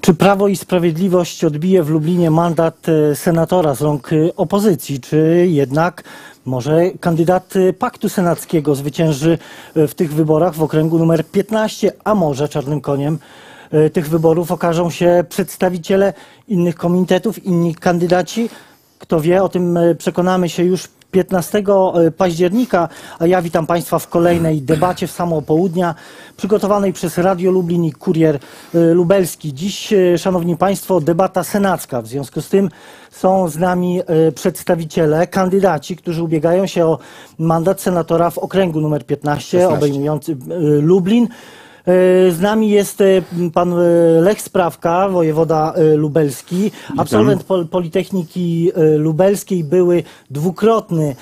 Czy Prawo i Sprawiedliwość odbije w Lublinie mandat senatora z rąk opozycji, czy jednak może kandydat Paktu Senackiego zwycięży w tych wyborach w okręgu numer 15, a może czarnym koniem tych wyborów okażą się przedstawiciele innych komitetów, inni kandydaci? Kto wie, o tym przekonamy się już 15 października, a ja witam Państwa w kolejnej debacie w samo południa, przygotowanej przez Radio Lublin i Kurier Lubelski. Dziś, Szanowni Państwo, debata senacka. W związku z tym są z nami przedstawiciele, kandydaci, którzy ubiegają się o mandat senatora w okręgu numer 15, obejmujący Lublin. Z nami jest pan Lech Sprawka, wojewoda lubelski, absolwent Politechniki Lubelskiej, były dwukrotny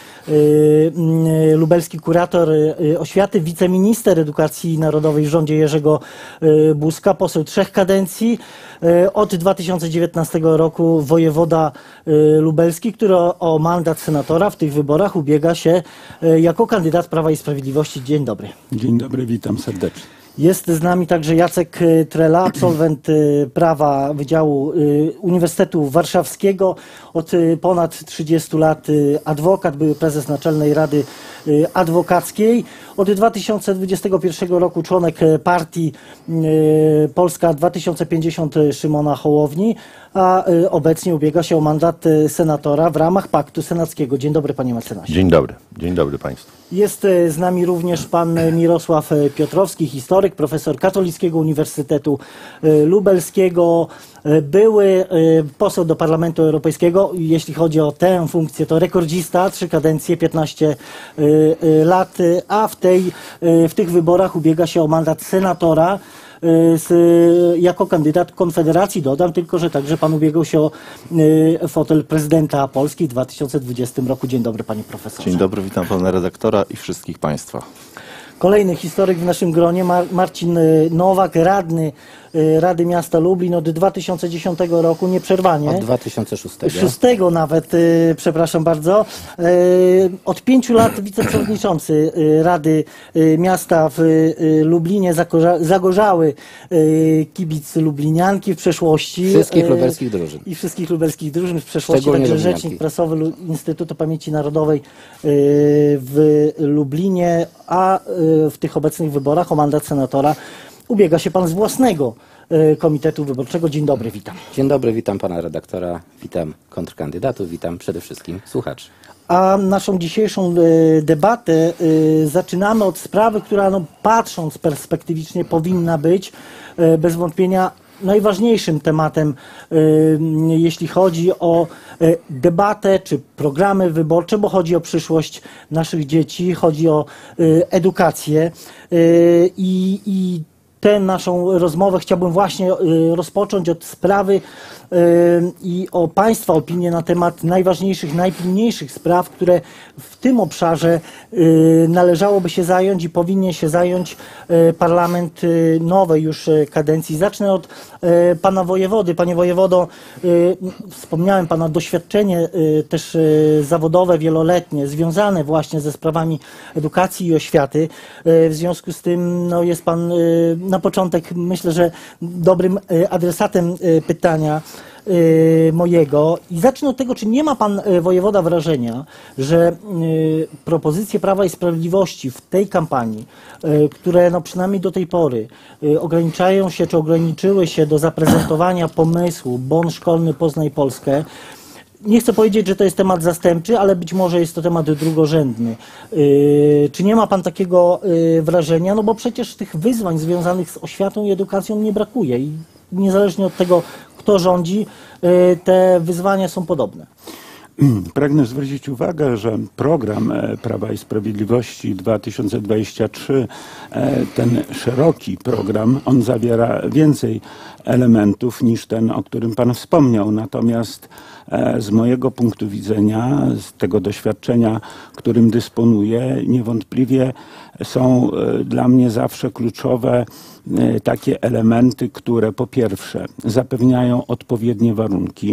lubelski kurator oświaty, wiceminister edukacji narodowej w rządzie Jerzego Buzka, poseł 3 kadencji, od 2019 roku wojewoda lubelski, który o mandat senatora w tych wyborach ubiega się jako kandydat Prawa i Sprawiedliwości. Dzień dobry. Dzień dobry, witam serdecznie. Jest z nami także Jacek Trela, absolwent prawa Wydziału Uniwersytetu Warszawskiego, od ponad 30 lat adwokat, były prezes Naczelnej Rady Adwokackiej. Od 2021 roku członek partii Polska 2050 Szymona Hołowni, a obecnie ubiega się o mandat senatora w ramach Paktu Senackiego. Dzień dobry, panie mecenasie. Dzień dobry państwu. Jest z nami również pan Mirosław Piotrowski, historyk, profesor Katolickiego Uniwersytetu Lubelskiego, były poseł do Parlamentu Europejskiego. Jeśli chodzi o tę funkcję, to rekordzista, 3 kadencje, 15 lat, a w tych wyborach ubiega się o mandat senatora jako kandydat Konfederacji. Dodam tylko, że także pan ubiegał się o fotel prezydenta Polski w 2020 roku. Dzień dobry, panie profesorze. Dzień dobry, witam pana redaktora i wszystkich państwa. Kolejny historyk w naszym gronie, Marcin Nowak, radny Rady Miasta Lublin od 2010 roku nieprzerwanie. Od 2006. 6 nawet, przepraszam bardzo. Od 5 lat wiceprzewodniczący Rady Miasta w Lublinie, zagorzały kibic lublinianki w przeszłości. Wszystkich lubelskich drużyn. I wszystkich lubelskich drużyn w przeszłości. Także rzecznik prasowy Instytutu Pamięci Narodowej w Lublinie, a w tych obecnych wyborach o mandat senatora ubiega się pan z własnego komitetu wyborczego. Dzień dobry, witam. Dzień dobry, witam pana redaktora, witam kontrkandydatów, witam przede wszystkim słuchaczy. A naszą dzisiejszą debatę zaczynamy od sprawy, która patrząc perspektywicznie powinna być bez wątpienia najważniejszym tematem, jeśli chodzi o debatę czy programy wyborcze, bo chodzi o przyszłość naszych dzieci, chodzi o edukację i tę naszą rozmowę chciałbym właśnie rozpocząć od sprawy i o państwa opinię na temat najważniejszych, najpilniejszych spraw, które w tym obszarze należałoby się zająć i powinien się zająć parlament nowej już kadencji. Zacznę od pana wojewody. Panie wojewodo, wspomniałem pana doświadczenie też zawodowe, wieloletnie, związane właśnie ze sprawami edukacji i oświaty. W związku z tym jest pan na początek, myślę, że dobrym adresatem pytania mojego. I zacznę od tego, czy nie ma pan wojewoda wrażenia, że propozycje Prawa i Sprawiedliwości w tej kampanii, które przynajmniej do tej pory ograniczają się, czy ograniczyły się do zaprezentowania pomysłu Bon szkolny Poznaj Polskę, nie chcę powiedzieć, że to jest temat zastępczy, ale być może jest to temat drugorzędny. Czy nie ma pan takiego wrażenia? No bo przecież tych wyzwań związanych z oświatą i edukacją nie brakuje i niezależnie od tego, kto rządzi, te wyzwania są podobne. Pragnę zwrócić uwagę, że program Prawa i Sprawiedliwości 2023, ten szeroki program, on zawiera więcej elementów niż ten, o którym pan wspomniał. Natomiast z mojego punktu widzenia, z tego doświadczenia, którym dysponuję, niewątpliwie są dla mnie zawsze kluczowe takie elementy, które po pierwsze zapewniają odpowiednie warunki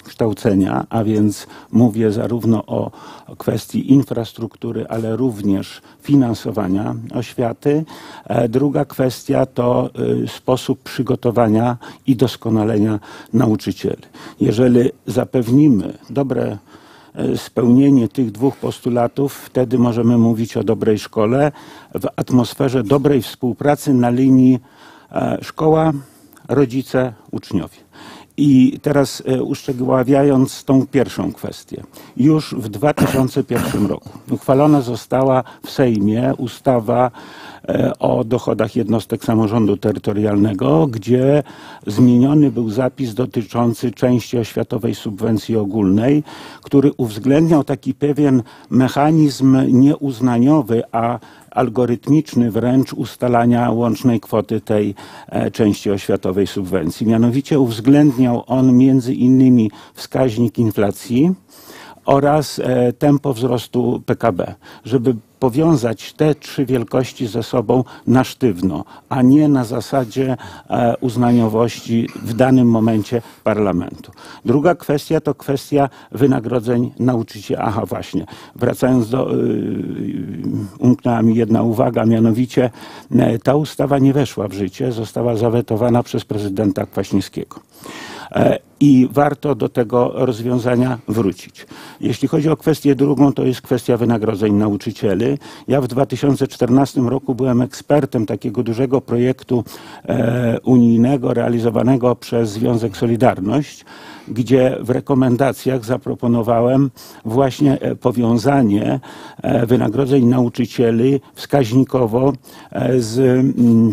kształcenia, a więc mówię zarówno o kwestii infrastruktury, ale również finansowania oświaty. Druga kwestia to sposób przygotowania i doskonalenia nauczycieli. Jeżeli zapewnimy dobre spełnienie tych dwóch postulatów, wtedy możemy mówić o dobrej szkole w atmosferze dobrej współpracy na linii szkoła, rodzice, uczniowie. I teraz uszczegóławiając tą pierwszą kwestię. Już w 2001 roku uchwalona została w Sejmie ustawa o dochodach jednostek samorządu terytorialnego, gdzie zmieniony był zapis dotyczący części oświatowej subwencji ogólnej, który uwzględniał taki pewien mechanizm nieuznaniowy, a algorytmiczny wręcz ustalania łącznej kwoty tej części oświatowej subwencji. Mianowicie uwzględniał on między innymi wskaźnik inflacji oraz tempo wzrostu PKB, żeby powiązać te trzy wielkości ze sobą na sztywno, a nie na zasadzie uznaniowości w danym momencie parlamentu. Druga kwestia to kwestia wynagrodzeń nauczycieli. Aha, właśnie, wracając do, umknęła mi jedna uwaga, mianowicie ta ustawa nie weszła w życie, została zawetowana przez prezydenta Kwaśniewskiego. I warto do tego rozwiązania wrócić. Jeśli chodzi o kwestię drugą, to jest kwestia wynagrodzeń nauczycieli. Ja w 2014 roku byłem ekspertem takiego dużego projektu unijnego realizowanego przez Związek Solidarność, gdzie w rekomendacjach zaproponowałem właśnie powiązanie wynagrodzeń nauczycieli wskaźnikowo z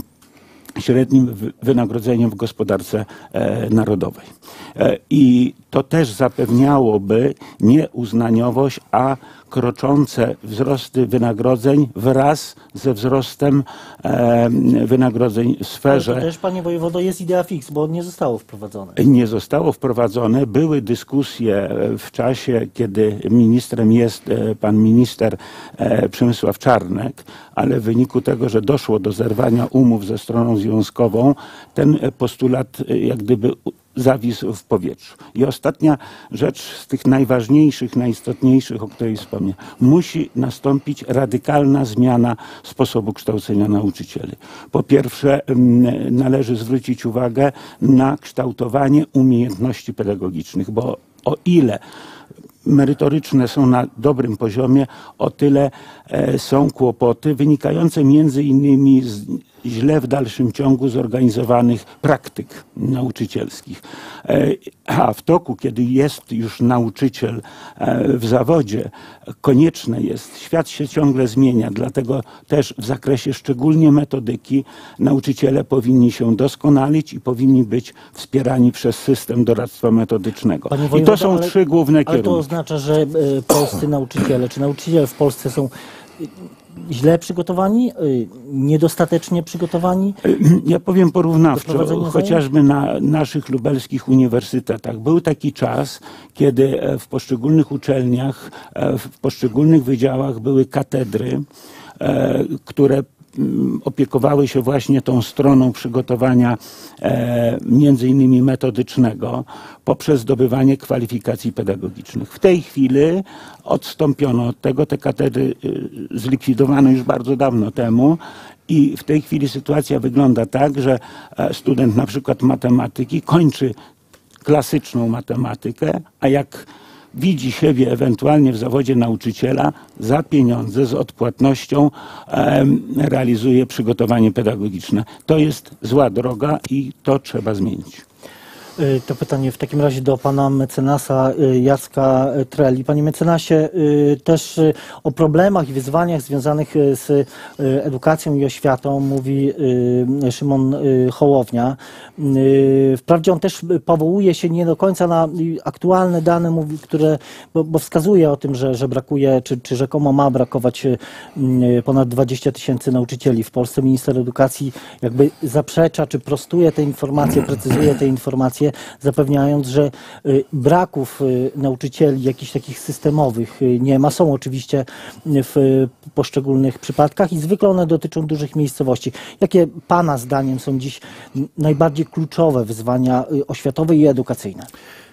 średnim wynagrodzeniem w gospodarce narodowej. I to też zapewniałoby nie uznaniowość, a kroczące wzrosty wynagrodzeń wraz ze wzrostem wynagrodzeń w sferze. Ale to też, panie wojewodo, jest idea fix, bo nie zostało wprowadzone. Nie zostało wprowadzone. Były dyskusje w czasie, kiedy ministrem jest pan minister Przemysław Czarnek, ale w wyniku tego, że doszło do zerwania umów ze stroną związkową, ten postulat jak gdyby zawisł w powietrzu. I ostatnia rzecz z tych najważniejszych, najistotniejszych, o której wspomniałem. Musi nastąpić radykalna zmiana sposobu kształcenia nauczycieli. Po pierwsze, należy zwrócić uwagę na kształtowanie umiejętności pedagogicznych, bo o ile merytoryczne są na dobrym poziomie, o tyle są kłopoty wynikające między innymi z źle w dalszym ciągu zorganizowanych praktyk nauczycielskich. A w toku, kiedy jest już nauczyciel w zawodzie, konieczne jest, świat się ciągle zmienia, dlatego też w zakresie szczególnie metodyki nauczyciele powinni się doskonalić i powinni być wspierani przez system doradztwa metodycznego. Panie I wojewodo, to są trzy główne ale kierunki. to oznacza, że polscy nauczyciele, czy nauczyciele w Polsce są źle przygotowani, niedostatecznie przygotowani? Ja powiem porównawczo, Doprowadzenie chociażby na naszych lubelskich uniwersytetach. Był taki czas, kiedy w poszczególnych uczelniach, w poszczególnych wydziałach były katedry, które opiekowały się właśnie tą stroną przygotowania między innymi metodycznego poprzez zdobywanie kwalifikacji pedagogicznych. W tej chwili odstąpiono od tego, te katedry zlikwidowano już bardzo dawno temu i w tej chwili sytuacja wygląda tak, że student na przykład matematyki kończy klasyczną matematykę, a jak widzi siebie ewentualnie w zawodzie nauczyciela, za pieniądze, z odpłatnością realizuje przygotowanie pedagogiczne. To jest zła droga i to trzeba zmienić. To pytanie w takim razie do pana mecenasa Jacka Treli. Panie mecenasie, też o problemach i wyzwaniach związanych z edukacją i oświatą mówi Szymon Hołownia. Wprawdzie on też powołuje się nie do końca na aktualne dane, które, bo wskazuje o tym, że brakuje, czy rzekomo ma brakować ponad 20 000 nauczycieli w Polsce. Minister edukacji jakby zaprzecza, czy prostuje te informacje, precyzuje te informacje, zapewniając, że braków nauczycieli jakichś takich systemowych nie ma. Są oczywiście w poszczególnych przypadkach i zwykle one dotyczą dużych miejscowości. Jakie pana zdaniem są dziś najbardziej kluczowe wyzwania oświatowe i edukacyjne?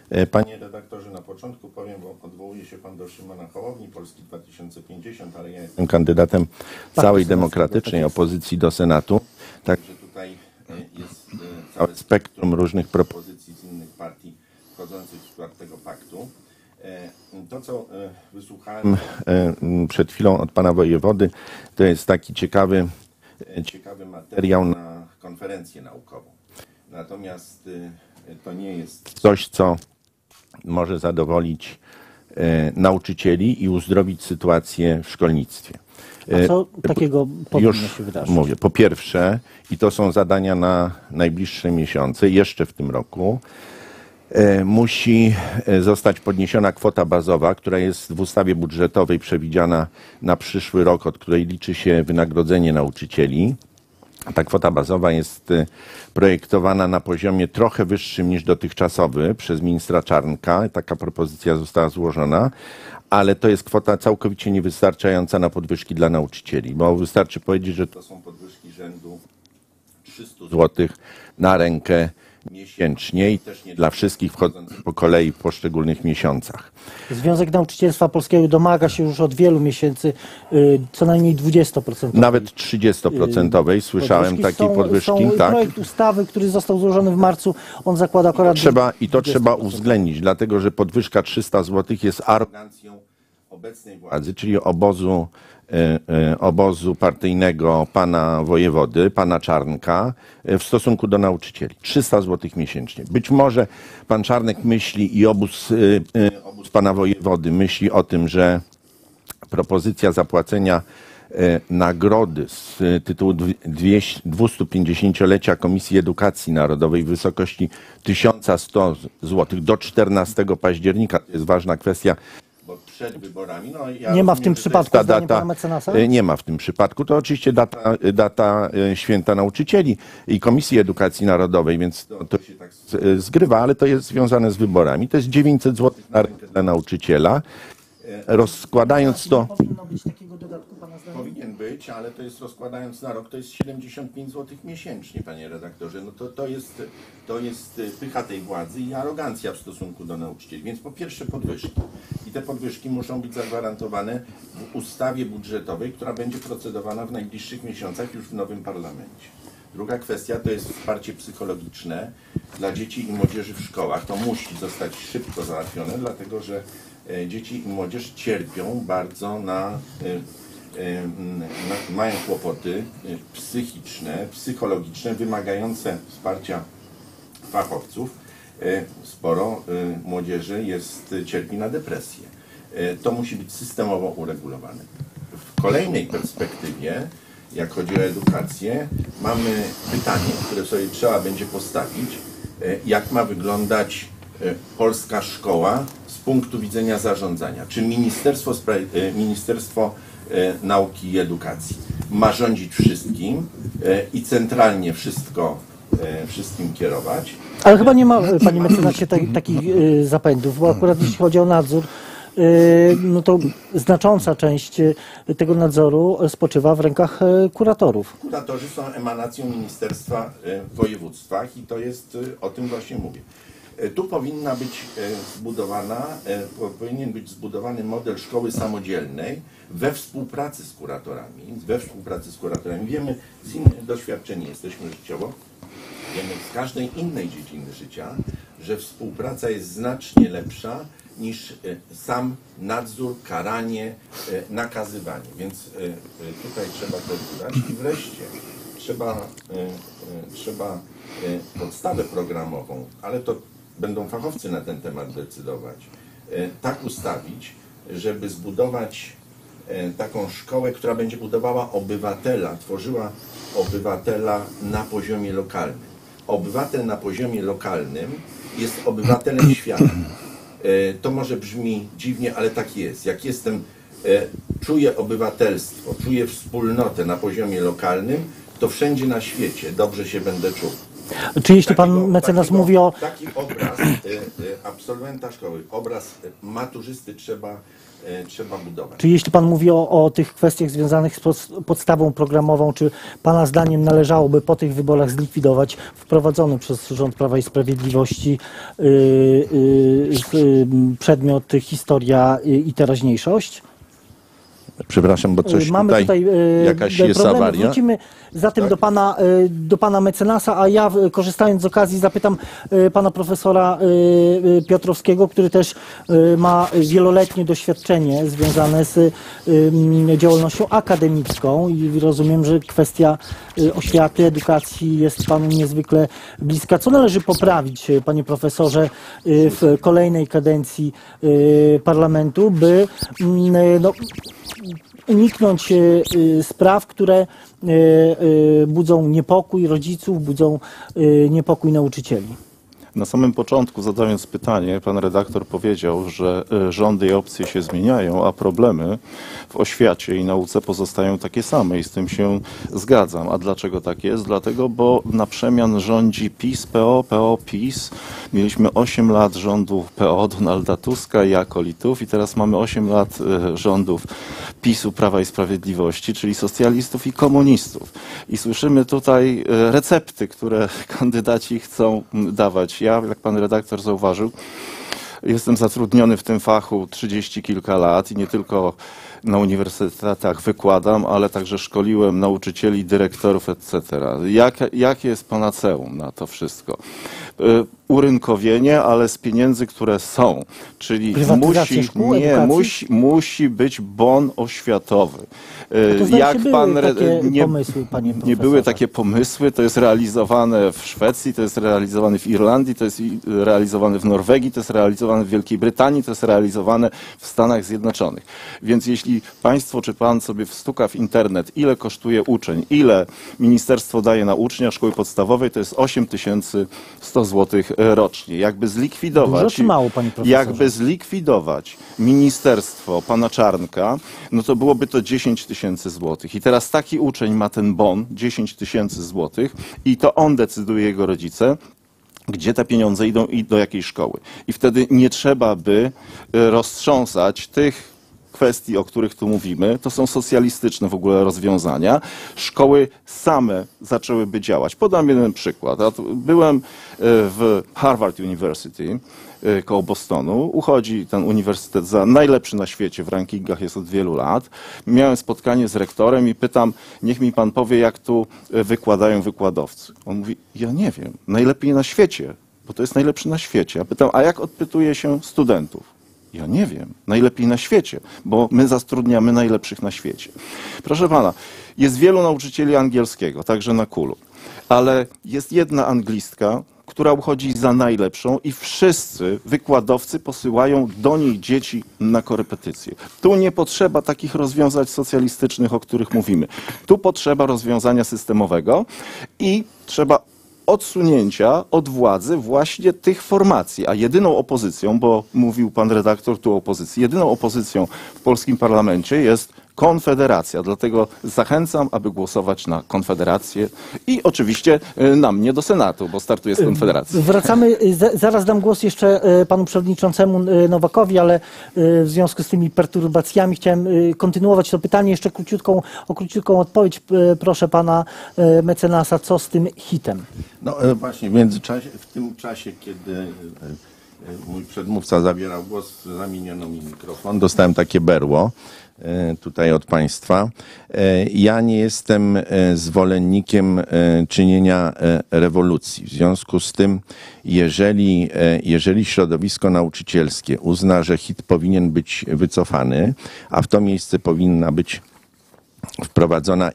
Panie redaktorze, na początku powiem, bo odwołuje się pan do Szymona Hołowni, Polski 2050, ale ja jestem kandydatem całej demokratycznej opozycji do Senatu. Także tutaj jest całe spektrum różnych propozycji z innych partii wchodzących w skład tego paktu. To, co wysłuchałem przed chwilą od pana wojewody, to jest taki ciekawy materiał na konferencję naukową. Natomiast to nie jest coś, co może zadowolić nauczycieli i uzdrowić sytuację w szkolnictwie. A co takiego powinno się wydarzyć? Mówię, po pierwsze, i to są zadania na najbliższe miesiące, jeszcze w tym roku, musi zostać podniesiona kwota bazowa, która jest w ustawie budżetowej przewidziana na przyszły rok, od której liczy się wynagrodzenie nauczycieli. Ta kwota bazowa jest projektowana na poziomie trochę wyższym niż dotychczasowy przez ministra Czarnka. Taka propozycja została złożona, ale to jest kwota całkowicie niewystarczająca na podwyżki dla nauczycieli, bo wystarczy powiedzieć, że to są podwyżki rzędu 300 zł na rękę miesięcznie i też nie dla wszystkich wchodzących po kolei w poszczególnych miesiącach. Związek Nauczycielstwa Polskiego domaga się już od wielu miesięcy co najmniej 20%. Nawet 30%. Słyszałem takiej podwyżki. Tak. Projekt ustawy, który został złożony w marcu, on zakłada akurat... To trzeba uwzględnić, dlatego że podwyżka 300 zł jest arogancją obecnej władzy, czyli obozu partyjnego pana wojewody, pana Czarnka w stosunku do nauczycieli. 300 zł miesięcznie. Być może pan Czarnek myśli i obóz pana wojewody myśli o tym, że propozycja zapłacenia nagrody z tytułu 250-lecia Komisji Edukacji Narodowej w wysokości 1100 zł do 14 października, to jest ważna kwestia, bo przed wyborami... nie ma w tym przypadku zdania pana mecenasa? Nie ma w tym przypadku. To oczywiście data święta nauczycieli i Komisji Edukacji Narodowej, więc to się tak zgrywa, ale to jest związane z wyborami. To jest 900 zł na rękę dla nauczyciela. Rozkładając to... Nie powinno być takiego dodatku, pana zdaniem? Powinien być, ale to jest rozkładając na rok, to jest 75 zł miesięcznie, panie redaktorze. No to jest pycha tej władzy i arogancja w stosunku do nauczycieli. Więc po pierwsze podwyżki. I te podwyżki muszą być zagwarantowane w ustawie budżetowej, która będzie procedowana w najbliższych miesiącach już w nowym parlamencie. Druga kwestia to jest wsparcie psychologiczne dla dzieci i młodzieży w szkołach. To musi zostać szybko załatwione, dlatego że dzieci i młodzież cierpią bardzo mają kłopoty psychiczne, psychologiczne, wymagające wsparcia fachowców. Sporo młodzieży cierpi na depresję. To musi być systemowo uregulowane. W kolejnej perspektywie, jak chodzi o edukację, mamy pytanie, które sobie trzeba będzie postawić, jak ma wyglądać polska szkoła z punktu widzenia zarządzania. Czy Ministerstwo Nauki i Edukacji ma rządzić wszystkim i centralnie wszystkim kierować? Ale chyba nie ma, panie mecenasie, takich zapędów, bo akurat jeśli chodzi o nadzór, no to znacząca część tego nadzoru spoczywa w rękach kuratorów. Kuratorzy są emanacją ministerstwa w województwach i to jest, o tym właśnie mówię. Tu powinien być zbudowany model szkoły samodzielnej we współpracy z kuratorami. Wiemy, z innych doświadczeń jesteśmy życiowo, wiemy z każdej innej dziedziny życia, że współpraca jest znacznie lepsza niż sam nadzór, karanie, nakazywanie. Więc tutaj trzeba to dodać. I wreszcie trzeba podstawę programową, ale to będą fachowcy na ten temat decydować, tak ustawić, żeby zbudować taką szkołę, która będzie budowała obywatela, tworzyła obywatela na poziomie lokalnym. Obywatel na poziomie lokalnym jest obywatelem świata. To może brzmi dziwnie, ale tak jest. Jak czuję obywatelstwo, czuję wspólnotę na poziomie lokalnym, to wszędzie na świecie dobrze się będę czuł. Czy jeśli pan mecenas mówi o... Taki obraz absolwenta szkoły, obraz maturzysty trzeba trzeba budować. Czy jeśli pan mówi o tych kwestiach związanych z podstawą programową, czy pana zdaniem należałoby po tych wyborach zlikwidować wprowadzony przez rząd Prawa i Sprawiedliwości przedmiot historia i teraźniejszość? Przepraszam, bo coś Mamy tutaj jakaś jest problemy. awaria. Wrócimy zatem Tak? do pana mecenasa, a ja korzystając z okazji zapytam pana profesora Piotrowskiego, który też ma wieloletnie doświadczenie związane z działalnością akademicką i rozumiem, że kwestia oświaty, edukacji jest panu niezwykle bliska. Co należy poprawić, panie profesorze, w kolejnej kadencji parlamentu, by uniknąć spraw, które budzą niepokój rodziców, budzą niepokój nauczycieli? Na samym początku, zadając pytanie, pan redaktor powiedział, że rządy i opcje się zmieniają, a problemy w oświacie i nauce pozostają takie same i z tym się zgadzam. A dlaczego tak jest? Dlatego, bo na przemian rządzi PiS, PO, PO, PiS. Mieliśmy 8 lat rządów PO Donalda Tuska i akolitów i teraz mamy 8 lat rządów PiS-u, Prawa i Sprawiedliwości, czyli socjalistów i komunistów. I słyszymy tutaj recepty, które kandydaci chcą dawać. Ja, jak pan redaktor zauważył, jestem zatrudniony w tym fachu 30 kilka lat i nie tylko na uniwersytetach wykładam, ale także szkoliłem nauczycieli, dyrektorów, etc. Jakie jest panaceum na to wszystko? Urynkowienie, ale z pieniędzy, które są. Czyli musi być bon oświatowy. Jak pan pomysły, panie profesorze? Nie były takie pomysły, to jest realizowane w Szwecji, to jest realizowane w Irlandii, to jest realizowane w Norwegii, to jest realizowane w Wielkiej Brytanii, to jest realizowane w Stanach Zjednoczonych. Więc jeśli państwo czy pan sobie wstuka w internet, ile kosztuje uczeń, ile ministerstwo daje na ucznia szkoły podstawowej, to jest 8100 zł rocznie. Jakby zlikwidować, dużo czy mało, panie profesorze? Jakby zlikwidować ministerstwo pana Czarnka, no to byłoby to 10 tysięcy złotych. I teraz taki uczeń ma ten bon, 10 tysięcy złotych i to on decyduje, jego rodzice, gdzie te pieniądze idą i do jakiej szkoły. I wtedy nie trzeba by roztrząsać tych kwestii, o których tu mówimy. To są socjalistyczne w ogóle rozwiązania. Szkoły same zaczęłyby działać. Podam jeden przykład. Byłem w Harvard University koło Bostonu. Uchodzi ten uniwersytet za najlepszy na świecie, w rankingach jest od wielu lat. Miałem spotkanie z rektorem i pytam, niech mi pan powie, jak tu wykładają wykładowcy. On mówi, ja nie wiem, najlepiej na świecie, bo to jest najlepszy na świecie. Ja pytam, a jak odpytuje się studentów? Ja nie wiem, najlepiej na świecie, bo my zatrudniamy najlepszych na świecie. Proszę pana, jest wielu nauczycieli angielskiego, także na Kulu, ale jest jedna anglistka, która uchodzi za najlepszą i wszyscy wykładowcy posyłają do niej dzieci na korepetycje. Tu nie potrzeba takich rozwiązań socjalistycznych, o których mówimy. Tu potrzeba rozwiązania systemowego i trzeba odsunięcia od władzy właśnie tych formacji. A jedyną opozycją, bo mówił pan redaktor tu o opozycji, jedyną opozycją w polskim parlamencie jest Konfederacja. Dlatego zachęcam, aby głosować na Konfederację i oczywiście na mnie do Senatu, bo startuję z Konfederacji. Wracamy, zaraz dam głos jeszcze panu przewodniczącemu Nowakowi, ale w związku z tymi perturbacjami chciałem kontynuować to pytanie. Jeszcze o króciutką odpowiedź proszę pana mecenasa. Co z tym hitem? No właśnie, w tym czasie, kiedy mój przedmówca zabierał głos, zamieniono mi mikrofon, dostałem takie berło tutaj od państwa. Ja nie jestem zwolennikiem czynienia rewolucji. W związku z tym, jeżeli środowisko nauczycielskie uzna, że hit powinien być wycofany, a w to miejsce powinna być wprowadzona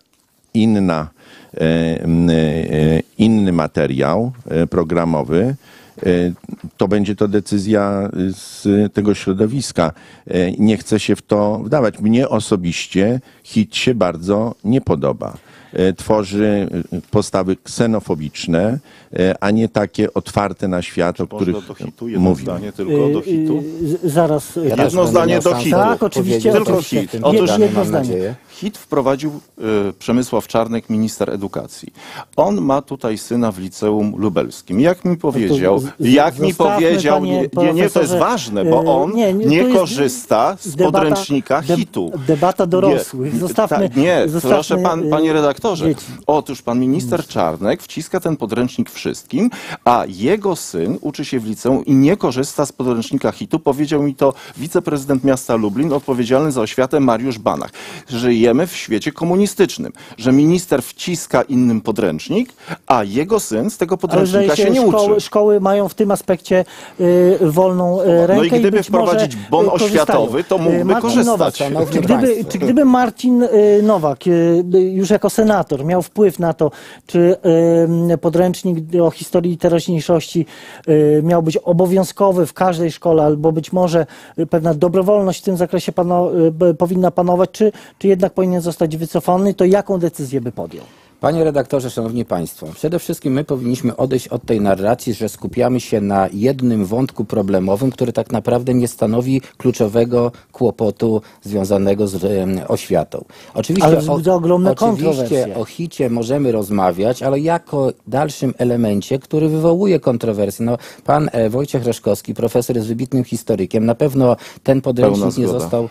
inny materiał programowy, to będzie to decyzja z tego środowiska. Nie chcę się w to wdawać. Mnie osobiście hit się bardzo nie podoba. tworzy postawy ksenofobiczne, a nie takie otwarte na świat, o których Można do hitu, jedno mówimy. zdanie tylko do hitu. Zaraz. Ja też Jedno będę zdanie miał do szansę hitu. Tak, oczywiście. Tylko oczywiście. hit. Otóż Jedno mam zdanie. nadzieję. HIT wprowadził Przemysław Czarnek, minister edukacji. On ma tutaj syna w liceum lubelskim. Jak mi powiedział, zostawmy, panie to jest profesorze, ważne, bo on to nie jest korzysta z podręcznika HIT-u. Debata dorosłych. Zostawmy, proszę panie redaktorze. dzieci. Otóż pan minister Czarnek wciska ten podręcznik wszystkim, a jego syn uczy się w liceum i nie korzysta z podręcznika HIT-u. Powiedział mi to wiceprezydent miasta Lublin, odpowiedzialny za oświatę Mariusz Banach. Żyjemy w świecie komunistycznym, że minister wciska innym podręcznik, a jego syn z tego Ale zdaje podręcznika się nie uczy. szkoły mają w tym aspekcie wolną rękę. No i gdyby być może, wprowadzić bon korzystają. oświatowy, to mógłby Marcin korzystać. Nowak, Szanowni czy państwo. gdyby Marcin Nowak już jako senator miał wpływ na to, czy podręcznik o historii i teraźniejszości miał być obowiązkowy w każdej szkole, albo być może pewna dobrowolność w tym zakresie powinna panować, czy jednak powinien zostać wycofany, to jaką decyzję by podjął? Panie redaktorze, szanowni państwo, przede wszystkim my powinniśmy odejść od tej narracji, że skupiamy się na jednym wątku problemowym, który tak naprawdę nie stanowi kluczowego kłopotu związanego z oświatą. Oczywiście, Ale wzbudza ogromne kontrowersje. o HIT-cie możemy rozmawiać, ale jako dalszym elemencie, który wywołuje kontrowersje. No, pan Wojciech Reszkowski, profesor, jest wybitnym historykiem. Na pewno ten podręcznik nie został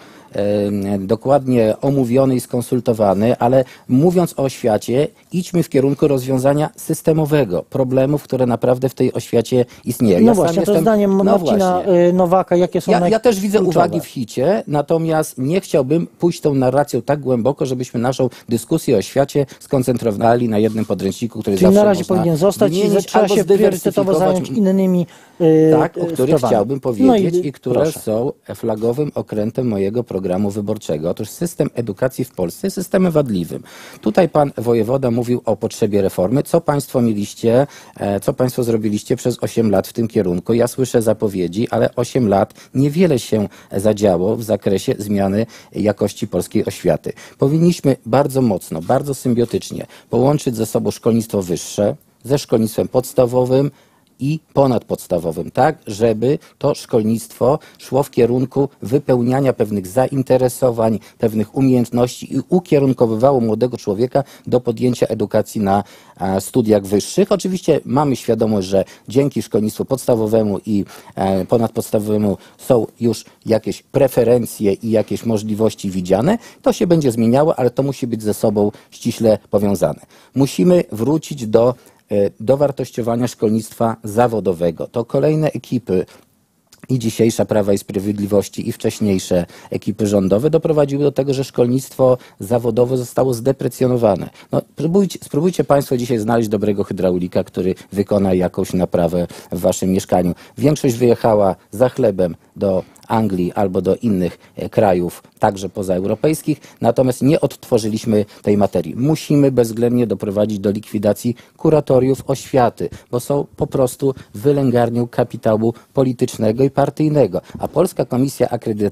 dokładnie omówiony i skonsultowany, ale mówiąc o oświacie, idźmy w kierunku rozwiązania systemowego problemów, które naprawdę w tej oświacie istnieją. No właśnie, to zdaniem Marcina Nowaka, jakie są Ja też widzę kluczowe? uwagi w HIT-cie, natomiast nie chciałbym pójść tą narracją tak głęboko, żebyśmy naszą dyskusję o oświacie skoncentrowali na jednym podręczniku, który Czyli zawsze na razie można powinien zostać i wymienić trzeba albo się priorytetowo zdywersyfikować. zająć innymi Tak, o których sprawami. chciałbym powiedzieć i które proszę. są flagowym okrętem mojego programu wyborczego. Otóż system edukacji w Polsce jest systemem wadliwym. Tutaj pan wojewoda mówił o potrzebie reformy. Co państwo mieliście, co państwo zrobiliście przez 8 lat w tym kierunku? Ja słyszę zapowiedzi, ale 8 lat niewiele się zadziało w zakresie zmiany jakości polskiej oświaty. Powinniśmy bardzo mocno, bardzo symbiotycznie połączyć ze sobą szkolnictwo wyższe ze szkolnictwem podstawowym i ponadpodstawowym, tak, żeby to szkolnictwo szło w kierunku wypełniania pewnych zainteresowań, pewnych umiejętności i ukierunkowywało młodego człowieka do podjęcia edukacji na studiach wyższych. Oczywiście mamy świadomość, że dzięki szkolnictwu podstawowemu i ponadpodstawowemu są już jakieś preferencje i jakieś możliwości widziane. To się będzie zmieniało, ale to musi być ze sobą ściśle powiązane. Musimy wrócić do dowartościowania szkolnictwa zawodowego. To kolejne ekipy i dzisiejsza Prawa i Sprawiedliwości i wcześniejsze ekipy rządowe doprowadziły do tego, że szkolnictwo zawodowe zostało zdeprecjonowane. No, spróbujcie państwo dzisiaj znaleźć dobrego hydraulika, który wykona jakąś naprawę w waszym mieszkaniu. Większość wyjechała za chlebem do Anglii albo do innych krajów, także pozaeuropejskich, natomiast nie odtworzyliśmy tej materii. Musimy bezwzględnie doprowadzić do likwidacji kuratoriów oświaty, bo są po wylęgarnią kapitału politycznego i partyjnego. A Polska Komisja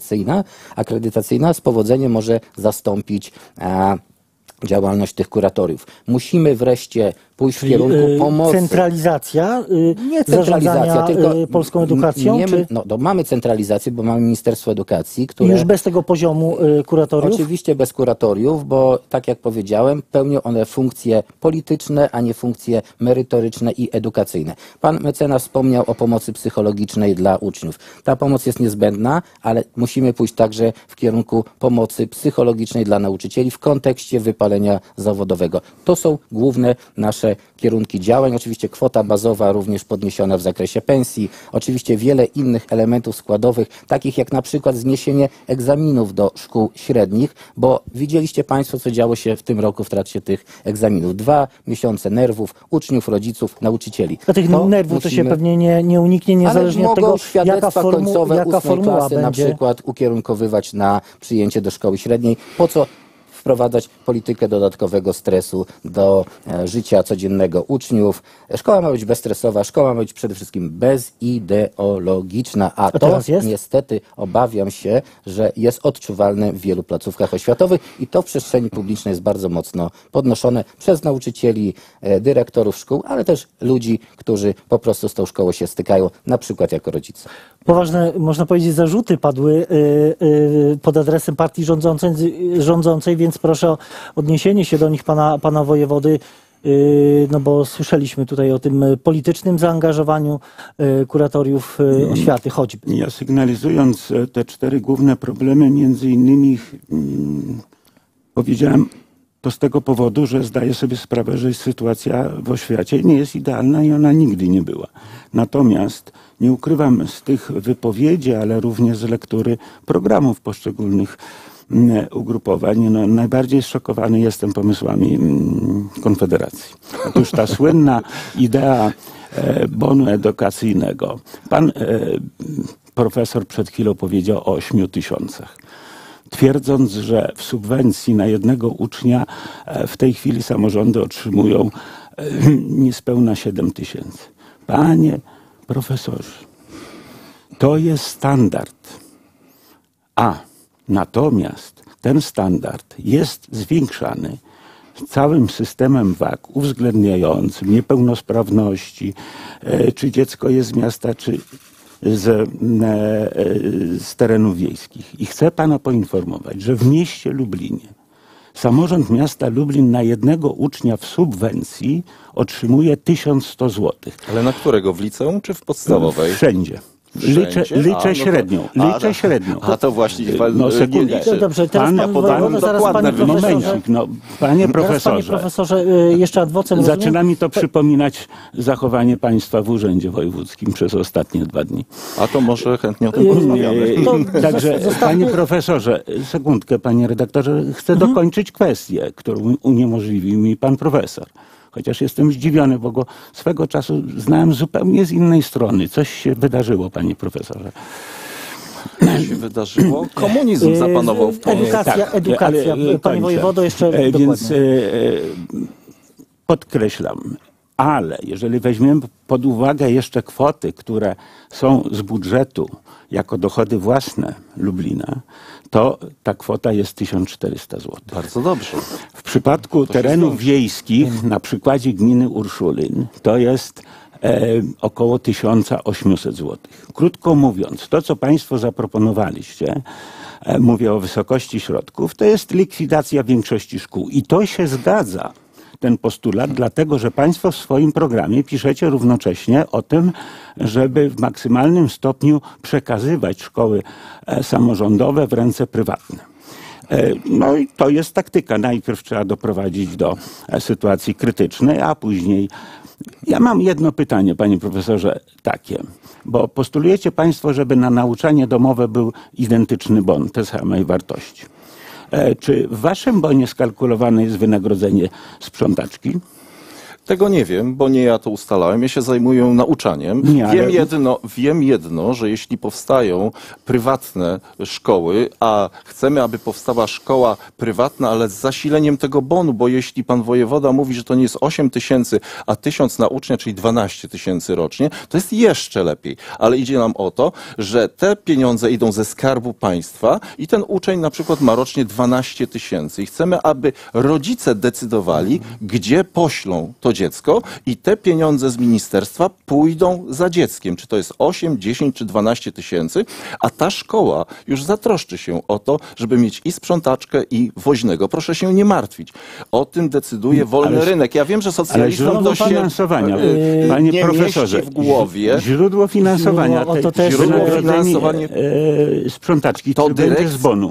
Akredytacyjna z powodzeniem może zastąpić działalność tych kuratoriów. Musimy wreszcie pójść w kierunku pomocy. Centralizacja Nie centralizacja, tylko polską edukacją? Mamy centralizację, bo mamy Ministerstwo Edukacji, które... Już bez tego poziomu kuratoriów? Oczywiście bez kuratoriów, bo tak jak powiedziałem, pełnią one funkcje polityczne, a nie funkcje merytoryczne i edukacyjne. Pan mecenas wspomniał o pomocy psychologicznej dla uczniów. Ta pomoc jest niezbędna, ale musimy pójść także w kierunku pomocy psychologicznej dla nauczycieli w kontekście wypalenia zawodowego. To są główne nasze kierunki działań. Oczywiście kwota bazowa również podniesiona w zakresie pensji. Oczywiście wiele innych elementów składowych, takich jak na przykład zniesienie egzaminów do szkół średnich, bo widzieliście państwo, co działo się w tym roku w trakcie tych egzaminów. 2 miesiące nerwów uczniów, rodziców, nauczycieli. A tych nerwów to się pewnie nie uniknie, niezależnie od tego, jaka końcowe jaka 8 formuła klasy będzie. na przykład ukierunkowywać na przyjęcie do szkoły średniej. Po co wprowadzać politykę dodatkowego stresu do życia codziennego uczniów. Szkoła ma być bezstresowa, szkoła ma być przede wszystkim bezideologiczna, a to teraz jest? niestety obawiam się, że jest odczuwalne w wielu placówkach oświatowych i to w przestrzeni publicznej jest bardzo mocno podnoszone przez nauczycieli, dyrektorów szkół, ale też ludzi, którzy po prostu z tą szkołą się stykają, na przykład jako rodzice. Poważne, można powiedzieć, zarzuty padły pod adresem partii rządzącej, więc proszę o odniesienie się do nich pana wojewody, no bo słyszeliśmy tutaj o tym politycznym zaangażowaniu kuratoriów oświaty choćby. Ja sygnalizując te 4 główne problemy, między innymi powiedziałem to z tego powodu, że zdaję sobie sprawę, że sytuacja w oświacie nie jest idealna i ona nigdy nie była. Natomiast nie ukrywam z tych wypowiedzi, ale również z lektury programów poszczególnych ugrupowań, no, najbardziej zszokowany jestem pomysłami Konfederacji. Otóż ta słynna idea bonu edukacyjnego. Pan profesor przed chwilą powiedział o 8 tysiącach. Twierdząc, że w subwencji na jednego ucznia w tej chwili samorządy otrzymują niespełna 7 tysięcy. Panie profesorze, to jest standard. Natomiast ten standard jest zwiększany całym systemem WAK uwzględniającym niepełnosprawności, czy dziecko jest z miasta, czy z terenów wiejskich. I chcę pana poinformować, że w mieście Lublinie samorząd miasta Lublin na jednego ucznia w subwencji otrzymuje 1100 zł. Ale na którego? W liceum czy w podstawowej? Wszędzie. Liczę średnią. Liczę średnią. A to właśnie No sekundkę. Dobrze, teraz pan wojewoda, zaraz panie profesorze. Momencik, no, panie Panie profesorze, jeszcze adwocem zaczyna mi to przypominać zachowanie państwa w Urzędzie Wojewódzkim przez ostatnie 2 dni. A to może chętnie o tym porozmawiamy. Także, panie profesorze, sekundkę, panie redaktorze, chcę dokończyć kwestię, którą uniemożliwił mi pan profesor. Chociaż jestem zdziwiony, bo go swego czasu znałem zupełnie z innej strony. Coś się wydarzyło, panie profesorze. Co się wydarzyło? Komunizm zapanował w Polsce. Edukacja, panie wojewodo, jeszcze dokładnie. Więc podkreślam, ale jeżeli weźmiemy pod uwagę jeszcze kwoty, które są z budżetu jako dochody własne Lublina, to ta kwota jest 1400 zł. Bardzo dobrze. W przypadku terenów wiejskich, na przykładzie gminy Urszulin, to jest około 1800 zł. Krótko mówiąc, to co państwo zaproponowaliście, mówię o wysokości środków, to jest likwidacja większości szkół. I to się zgadza, ten postulat, dlatego że państwo w swoim programie piszecie równocześnie o tym, żeby w maksymalnym stopniu przekazywać szkoły samorządowe w ręce prywatne. No i to jest taktyka. Najpierw trzeba doprowadzić do sytuacji krytycznej, a później... Ja mam jedno pytanie, panie profesorze, takie, bo postulujecie państwo, żeby na nauczanie domowe był identyczny bon, te samej wartości. Czy w waszym bonie skalkulowane jest wynagrodzenie sprzątaczki? Tego nie wiem, bo nie ja to ustalałem. Ja się zajmuję nauczaniem. Nie, ale... Wiem jedno, że jeśli powstają prywatne szkoły, a chcemy, aby powstała szkoła prywatna, ale z zasileniem tego bonu, bo jeśli pan wojewoda mówi, że to nie jest 8 tysięcy, a 1000 na ucznia, czyli 12 tysięcy rocznie, to jest jeszcze lepiej. Ale idzie nam o to, że te pieniądze idą ze Skarbu Państwa i ten uczeń na przykład ma rocznie 12 tysięcy. I chcemy, aby rodzice decydowali, gdzie poślą to dziecko i te pieniądze z ministerstwa pójdą za dzieckiem. Czy to jest 8, 10 czy 12 tysięcy, a ta szkoła już zatroszczy się o to, żeby mieć i sprzątaczkę, i woźnego. Proszę się nie martwić. O tym decyduje wolny rynek. Ja wiem, że socjalistom to się finansowania, panie nie profesorze, mieści w głowie. Źródło finansowania źródło finansowania sprzątaczki to będzie z bonu.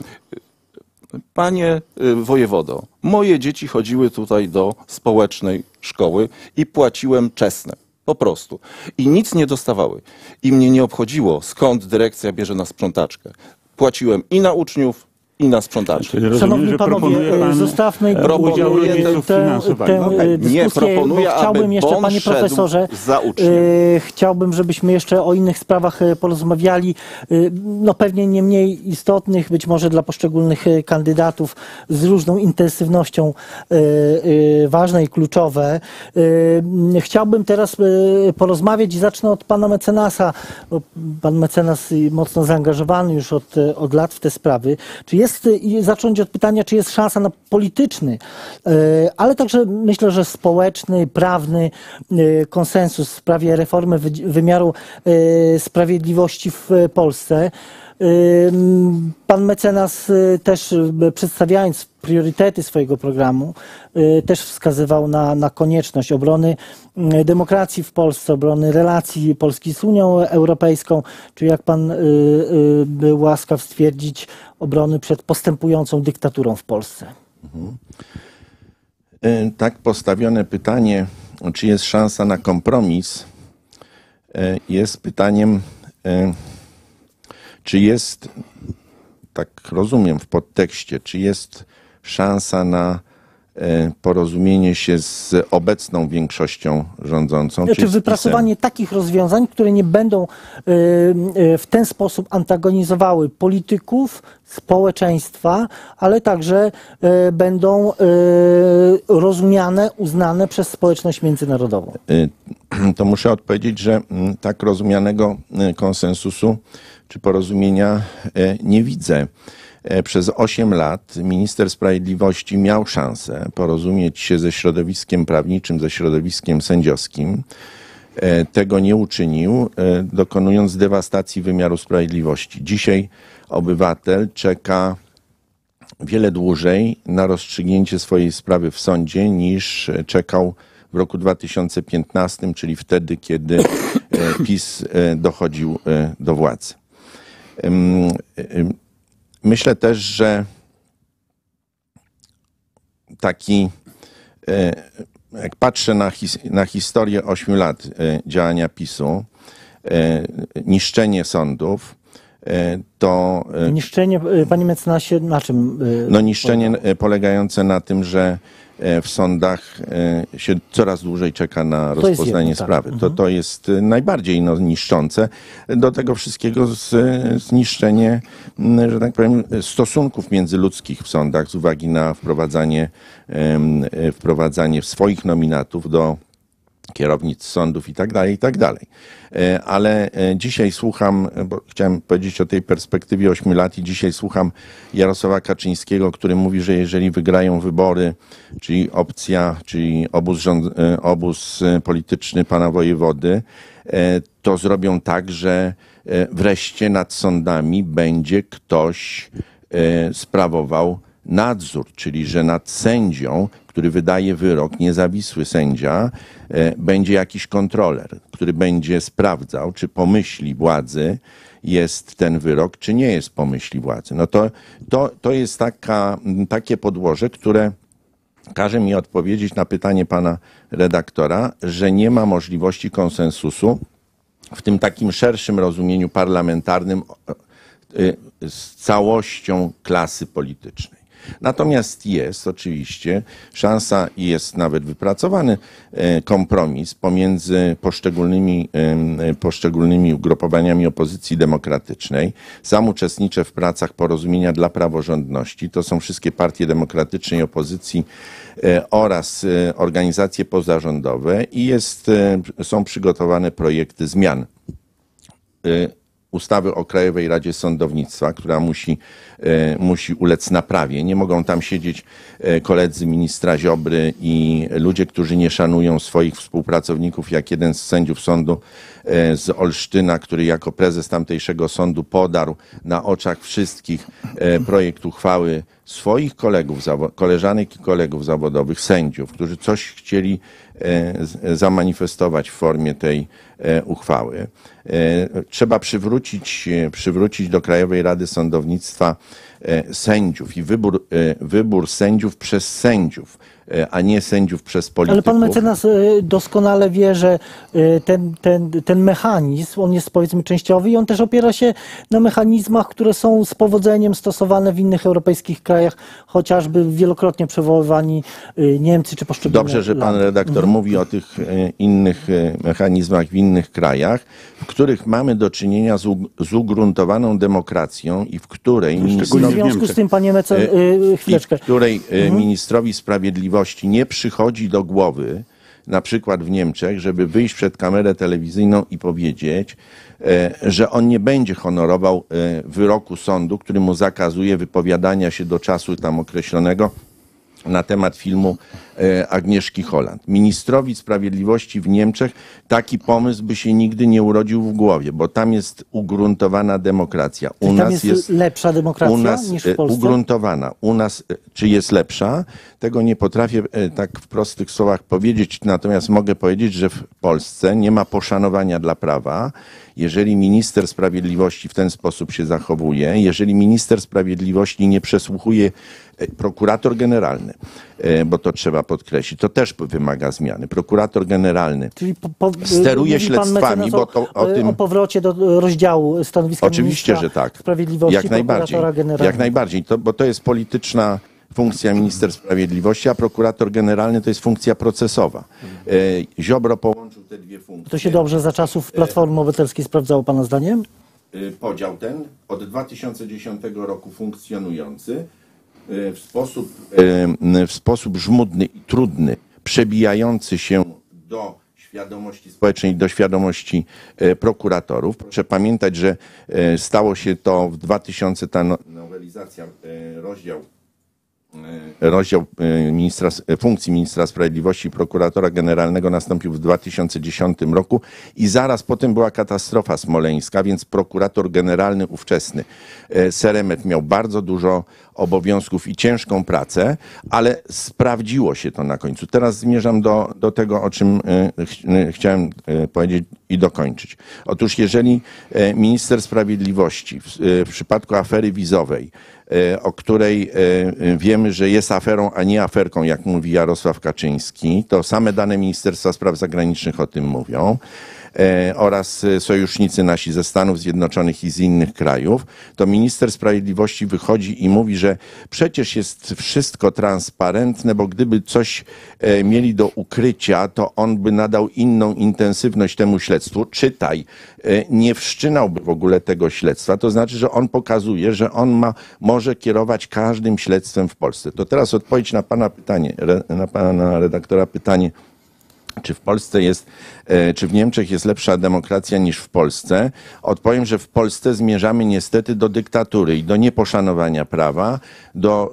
Panie wojewodo, moje dzieci chodziły tutaj do społecznej szkoły i płaciłem czesne. Po prostu. I nic nie dostawały. I mnie nie obchodziło, skąd dyrekcja bierze na sprzątaczkę. Płaciłem i na uczniów, i na sprzątaczy. Czyli rozumiem, Szanowni że panowie, proponuje pan zostawmy udział rodziców w finansowaniu. Nie, dyskusję, proponuję, bo chciałbym aby jeszcze, bon panie szedł profesorze, za uczniem. chciałbym, żebyśmy jeszcze o innych sprawach porozmawiali, no pewnie nie mniej istotnych, być może dla poszczególnych kandydatów z różną intensywnością ważne i kluczowe. Chciałbym teraz porozmawiać i zacznę od pana mecenasa, bo pan mecenas mocno zaangażowany już od lat w te sprawy. Czy jest, i zacząć od pytania, czy jest szansa na polityczny, ale także myślę, że społeczny, prawny konsensus w sprawie reformy wymiaru sprawiedliwości w Polsce. Pan mecenas też, przedstawiając priorytety swojego programu, też wskazywał na konieczność obrony demokracji w Polsce, obrony relacji Polski z Unią Europejską, czy jak pan był łaskaw stwierdzić, obrony przed postępującą dyktaturą w Polsce. Tak postawione pytanie, czy jest szansa na kompromis, jest pytaniem, czy jest, tak rozumiem w podtekście, czy jest szansa na porozumienie się z obecną większością rządzącą. Czy czyli z wypracowanie PiS-em. takich rozwiązań, które nie będą w ten sposób antagonizowały polityków, społeczeństwa, ale także będą rozumiane, uznane przez społeczność międzynarodową. To muszę odpowiedzieć, że tak rozumianego konsensusu czy porozumienia nie widzę. Przez 8 lat minister sprawiedliwości miał szansę porozumieć się ze środowiskiem prawniczym, ze środowiskiem sędziowskim. Tego nie uczynił, dokonując dewastacji wymiaru sprawiedliwości. Dzisiaj obywatel czeka wiele dłużej na rozstrzygnięcie swojej sprawy w sądzie niż czekał w roku 2015, czyli wtedy, kiedy PiS dochodził do władzy. Myślę też, że jak patrzę na historię 8 lat działania PiS-u, niszczenie sądów, to... Niszczenie, panie mecenasie, na czym? No niszczenie polegające na tym, że w sądach się coraz dłużej czeka na rozpoznanie sprawy. To jest najbardziej niszczące. Do tego wszystkiego zniszczenie, że tak powiem, stosunków międzyludzkich w sądach z uwagi na wprowadzanie swoich nominatów do kierownic sądów i tak dalej. Ale dzisiaj słucham, bo chciałem powiedzieć o tej perspektywie 8 lat i dzisiaj słucham Jarosława Kaczyńskiego, który mówi, że jeżeli wygrają wybory, czyli opcja, czyli obóz polityczny pana wojewody, to zrobią tak, że wreszcie nad sądami będzie ktoś sprawował nadzór, czyli że nad sędzią, który wydaje wyrok, niezawisły sędzia, będzie jakiś kontroler, który będzie sprawdzał, czy po myśli władzy jest ten wyrok, czy nie jest po myśli władzy. No to jest takie podłoże, które każe mi odpowiedzieć na pytanie pana redaktora, że nie ma możliwości konsensusu w tym takim szerszym rozumieniu parlamentarnym z całością klasy politycznej. Natomiast jest oczywiście szansa i jest nawet wypracowany kompromis pomiędzy poszczególnymi ugrupowaniami opozycji demokratycznej. Sam uczestniczę w pracach Porozumienia dla Praworządności. To są wszystkie partie demokratycznej opozycji oraz organizacje pozarządowe i są przygotowane projekty zmian ustawy o Krajowej Radzie Sądownictwa, która musi ulec naprawie. Nie mogą tam siedzieć koledzy ministra Ziobry i ludzie, którzy nie szanują swoich współpracowników, jak jeden z sędziów sądu z Olsztyna, który jako prezes tamtejszego sądu podarł na oczach wszystkich projekt uchwały swoich koleżanek i kolegów zawodowych, sędziów, którzy coś chcieli zamanifestować w formie tej uchwały. Trzeba przywrócić do Krajowej Rady Sądownictwa sędziów i wybór sędziów przez sędziów, a nie sędziów przez polityków. Ale pan mecenas doskonale wie, że ten mechanizm, on jest powiedzmy częściowy i on też opiera się na mechanizmach, które są z powodzeniem stosowane w innych europejskich krajach, chociażby wielokrotnie przywoływani Niemcy czy poszczególne Dobrze, że pan landy. redaktor mówi o tych innych mechanizmach w innych krajach, w których mamy do czynienia z ugruntowaną demokracją i w której W Szczególnie w związku z Niemczech. tym, panie mecenas, chwileczkę. w której ministrowi sprawiedliwości nie przychodzi do głowy, na przykład w Niemczech, żeby wyjść przed kamerę telewizyjną i powiedzieć, że on nie będzie honorował wyroku sądu, który mu zakazuje wypowiadania się do czasu tam określonego na temat filmu Agnieszki Holland. Ministrowi sprawiedliwości w Niemczech taki pomysł by się nigdy nie urodził w głowie, bo tam jest ugruntowana demokracja. U Tam nas jest lepsza demokracja niż w Polsce? ugruntowana. U nas, czy jest lepsza? Tego nie potrafię tak w prostych słowach powiedzieć, natomiast mogę powiedzieć, że w Polsce nie ma poszanowania dla prawa. Jeżeli minister sprawiedliwości w ten sposób się zachowuje, jeżeli minister sprawiedliwości nie przesłuchuje prokurator generalny, bo to trzeba podkreślić, to też wymaga zmiany. Prokurator generalny Czyli steruje mówi pan śledztwami, mecenas bo to o tym... o powrocie do rozdziału stanowiska Oczywiście, ministra że tak. sprawiedliwości, Jak najbardziej. prokuratora generalnego. Jak najbardziej. Bo to jest polityczna funkcja minister sprawiedliwości, a prokurator generalny to jest funkcja procesowa. Ziobro połączył te dwie funkcje. To się dobrze za czasów Platformy Obywatelskiej sprawdzało pana zdaniem? Podział ten od 2010 roku funkcjonujący w sposób żmudny i trudny, przebijający się do świadomości społecznej, do świadomości prokuratorów. Proszę pamiętać, że stało się to w 2000, ta nowelizacja, rozdział funkcji ministra sprawiedliwości i prokuratora generalnego nastąpił w 2010 roku i zaraz potem była katastrofa smoleńska, więc prokurator generalny ówczesny Seremet miał bardzo dużo obowiązków i ciężką pracę, ale sprawdziło się to na końcu. Teraz zmierzam do tego, o czym chciałem powiedzieć i dokończyć. Otóż jeżeli minister sprawiedliwości w przypadku afery wizowej, o której wiemy, że jest aferą, a nie aferką, jak mówi Jarosław Kaczyński, to same dane Ministerstwa Spraw Zagranicznych o tym mówią, oraz sojusznicy nasi ze Stanów Zjednoczonych i z innych krajów, to minister sprawiedliwości wychodzi i mówi, że przecież jest wszystko transparentne, bo gdyby coś mieli do ukrycia, to on by nadał inną intensywność temu śledztwu. Czytaj, nie wszczynałby w ogóle tego śledztwa. To znaczy, że on pokazuje, że on może kierować każdym śledztwem w Polsce. To teraz odpowiedź na pana pytanie, na pana redaktora pytanie, czy w Polsce czy w Niemczech jest lepsza demokracja niż w Polsce? Odpowiem, że w Polsce zmierzamy niestety do dyktatury i do nieposzanowania prawa, do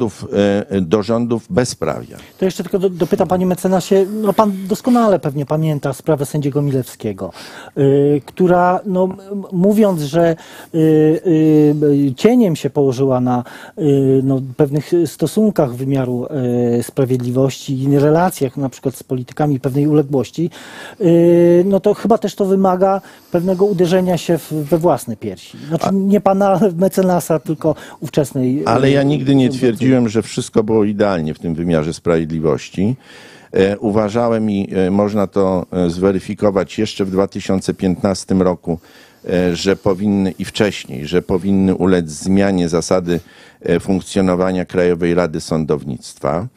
rządów bezprawia. To jeszcze tylko dopytam, panie mecenasie, no pan doskonale pewnie pamięta sprawę sędziego Milewskiego, która, no, mówiąc, że cieniem się położyła na pewnych stosunkach wymiaru sprawiedliwości i relacjach na przykład z politykami pewnej uległości, no to chyba też to wymaga pewnego uderzenia się we własne piersi. Znaczy nie pana mecenasa, tylko ówczesnej. Ale ja nigdy nie twierdziłem, że wszystko było idealnie w tym wymiarze sprawiedliwości. Uważałem i można to zweryfikować jeszcze w 2015 roku, że powinny i wcześniej, że powinny ulec zmianie zasady funkcjonowania Krajowej Rady Sądownictwa.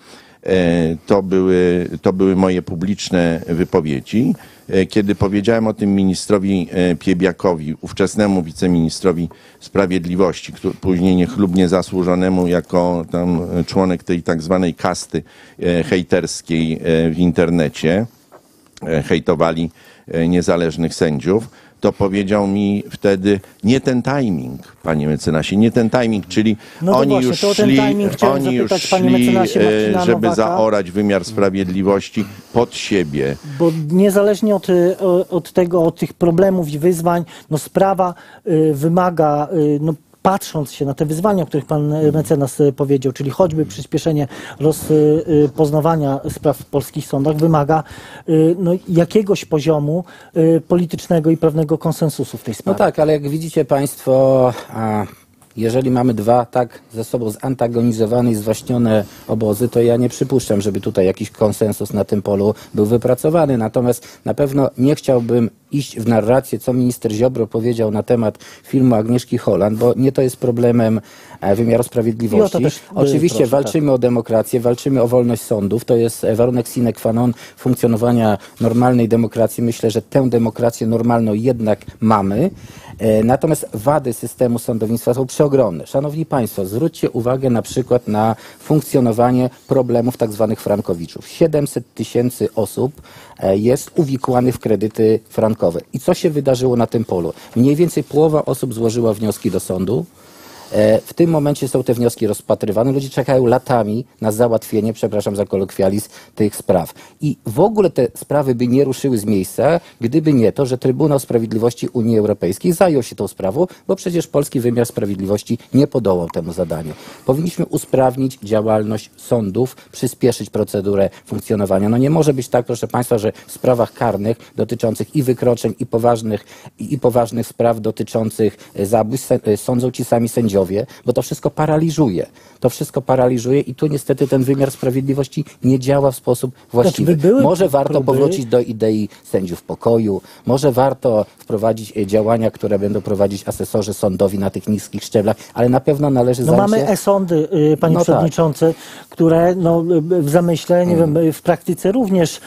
To były moje publiczne wypowiedzi. Kiedy powiedziałem o tym ministrowi Piebiakowi, ówczesnemu wiceministrowi sprawiedliwości, później niechlubnie zasłużonemu jako tam członek tej tak zwanej kasty hejterskiej w internecie, hejtowali niezależnych sędziów, to powiedział mi wtedy, nie ten timing, panie mecenasie, nie ten timing, czyli No to oni właśnie, już to o ten timing chciałem zapytać, panie mecenasie, Marcina żeby Nowaka. zaorać wymiar sprawiedliwości pod siebie. Bo niezależnie od tych problemów i wyzwań, no sprawa wymaga, no patrząc się na te wyzwania, o których pan mecenas powiedział, czyli choćby przyspieszenie rozpoznawania spraw w polskich sądach, wymaga no, jakiegoś poziomu politycznego i pewnego konsensusu w tej sprawie. No tak, ale jak widzicie państwo, jeżeli mamy dwa tak ze sobą zantagonizowane i zwaśnione obozy, to ja nie przypuszczam, żeby tutaj jakiś konsensus na tym polu był wypracowany. Natomiast na pewno nie chciałbym iść w narrację, co minister Ziobro powiedział na temat filmu Agnieszki Holland, bo nie to jest problemem wymiaru sprawiedliwości. Oczywiście walczymy o demokrację, walczymy o wolność sądów. To jest warunek sine qua non funkcjonowania normalnej demokracji. Myślę, że tę demokrację normalną jednak mamy. Natomiast wady systemu sądownictwa są przeogromne. Szanowni Państwo, zwróćcie uwagę na przykład na funkcjonowanie problemów tak zwanych frankowiczów. 700 000 osób jest uwikłanych w kredyty frankowe. I co się wydarzyło na tym polu? Mniej więcej połowa osób złożyła wnioski do sądu. W tym momencie są te wnioski rozpatrywane. Ludzie czekają latami na załatwienie, przepraszam za kolokwializm, tych spraw. I w ogóle te sprawy by nie ruszyły z miejsca, gdyby nie to, że Trybunał Sprawiedliwości Unii Europejskiej zajął się tą sprawą, bo przecież polski wymiar sprawiedliwości nie podołał temu zadaniu. Powinniśmy usprawnić działalność sądów, przyspieszyć procedurę funkcjonowania. No nie może być tak, proszę Państwa, że w sprawach karnych dotyczących i wykroczeń, i poważnych spraw dotyczących zabójstw sądzą ci sami sędziowie, bo to wszystko paraliżuje. To wszystko paraliżuje i tu niestety ten wymiar sprawiedliwości nie działa w sposób właściwy. Może warto powrócić do idei sędziów pokoju, może warto wprowadzić działania, które będą prowadzić asesorzy sądowi na tych niskich szczeblach, ale na pewno należy zająć się... Mamy e-sądy, panie przewodniczący, które w zamyśle, nie wiem, w praktyce również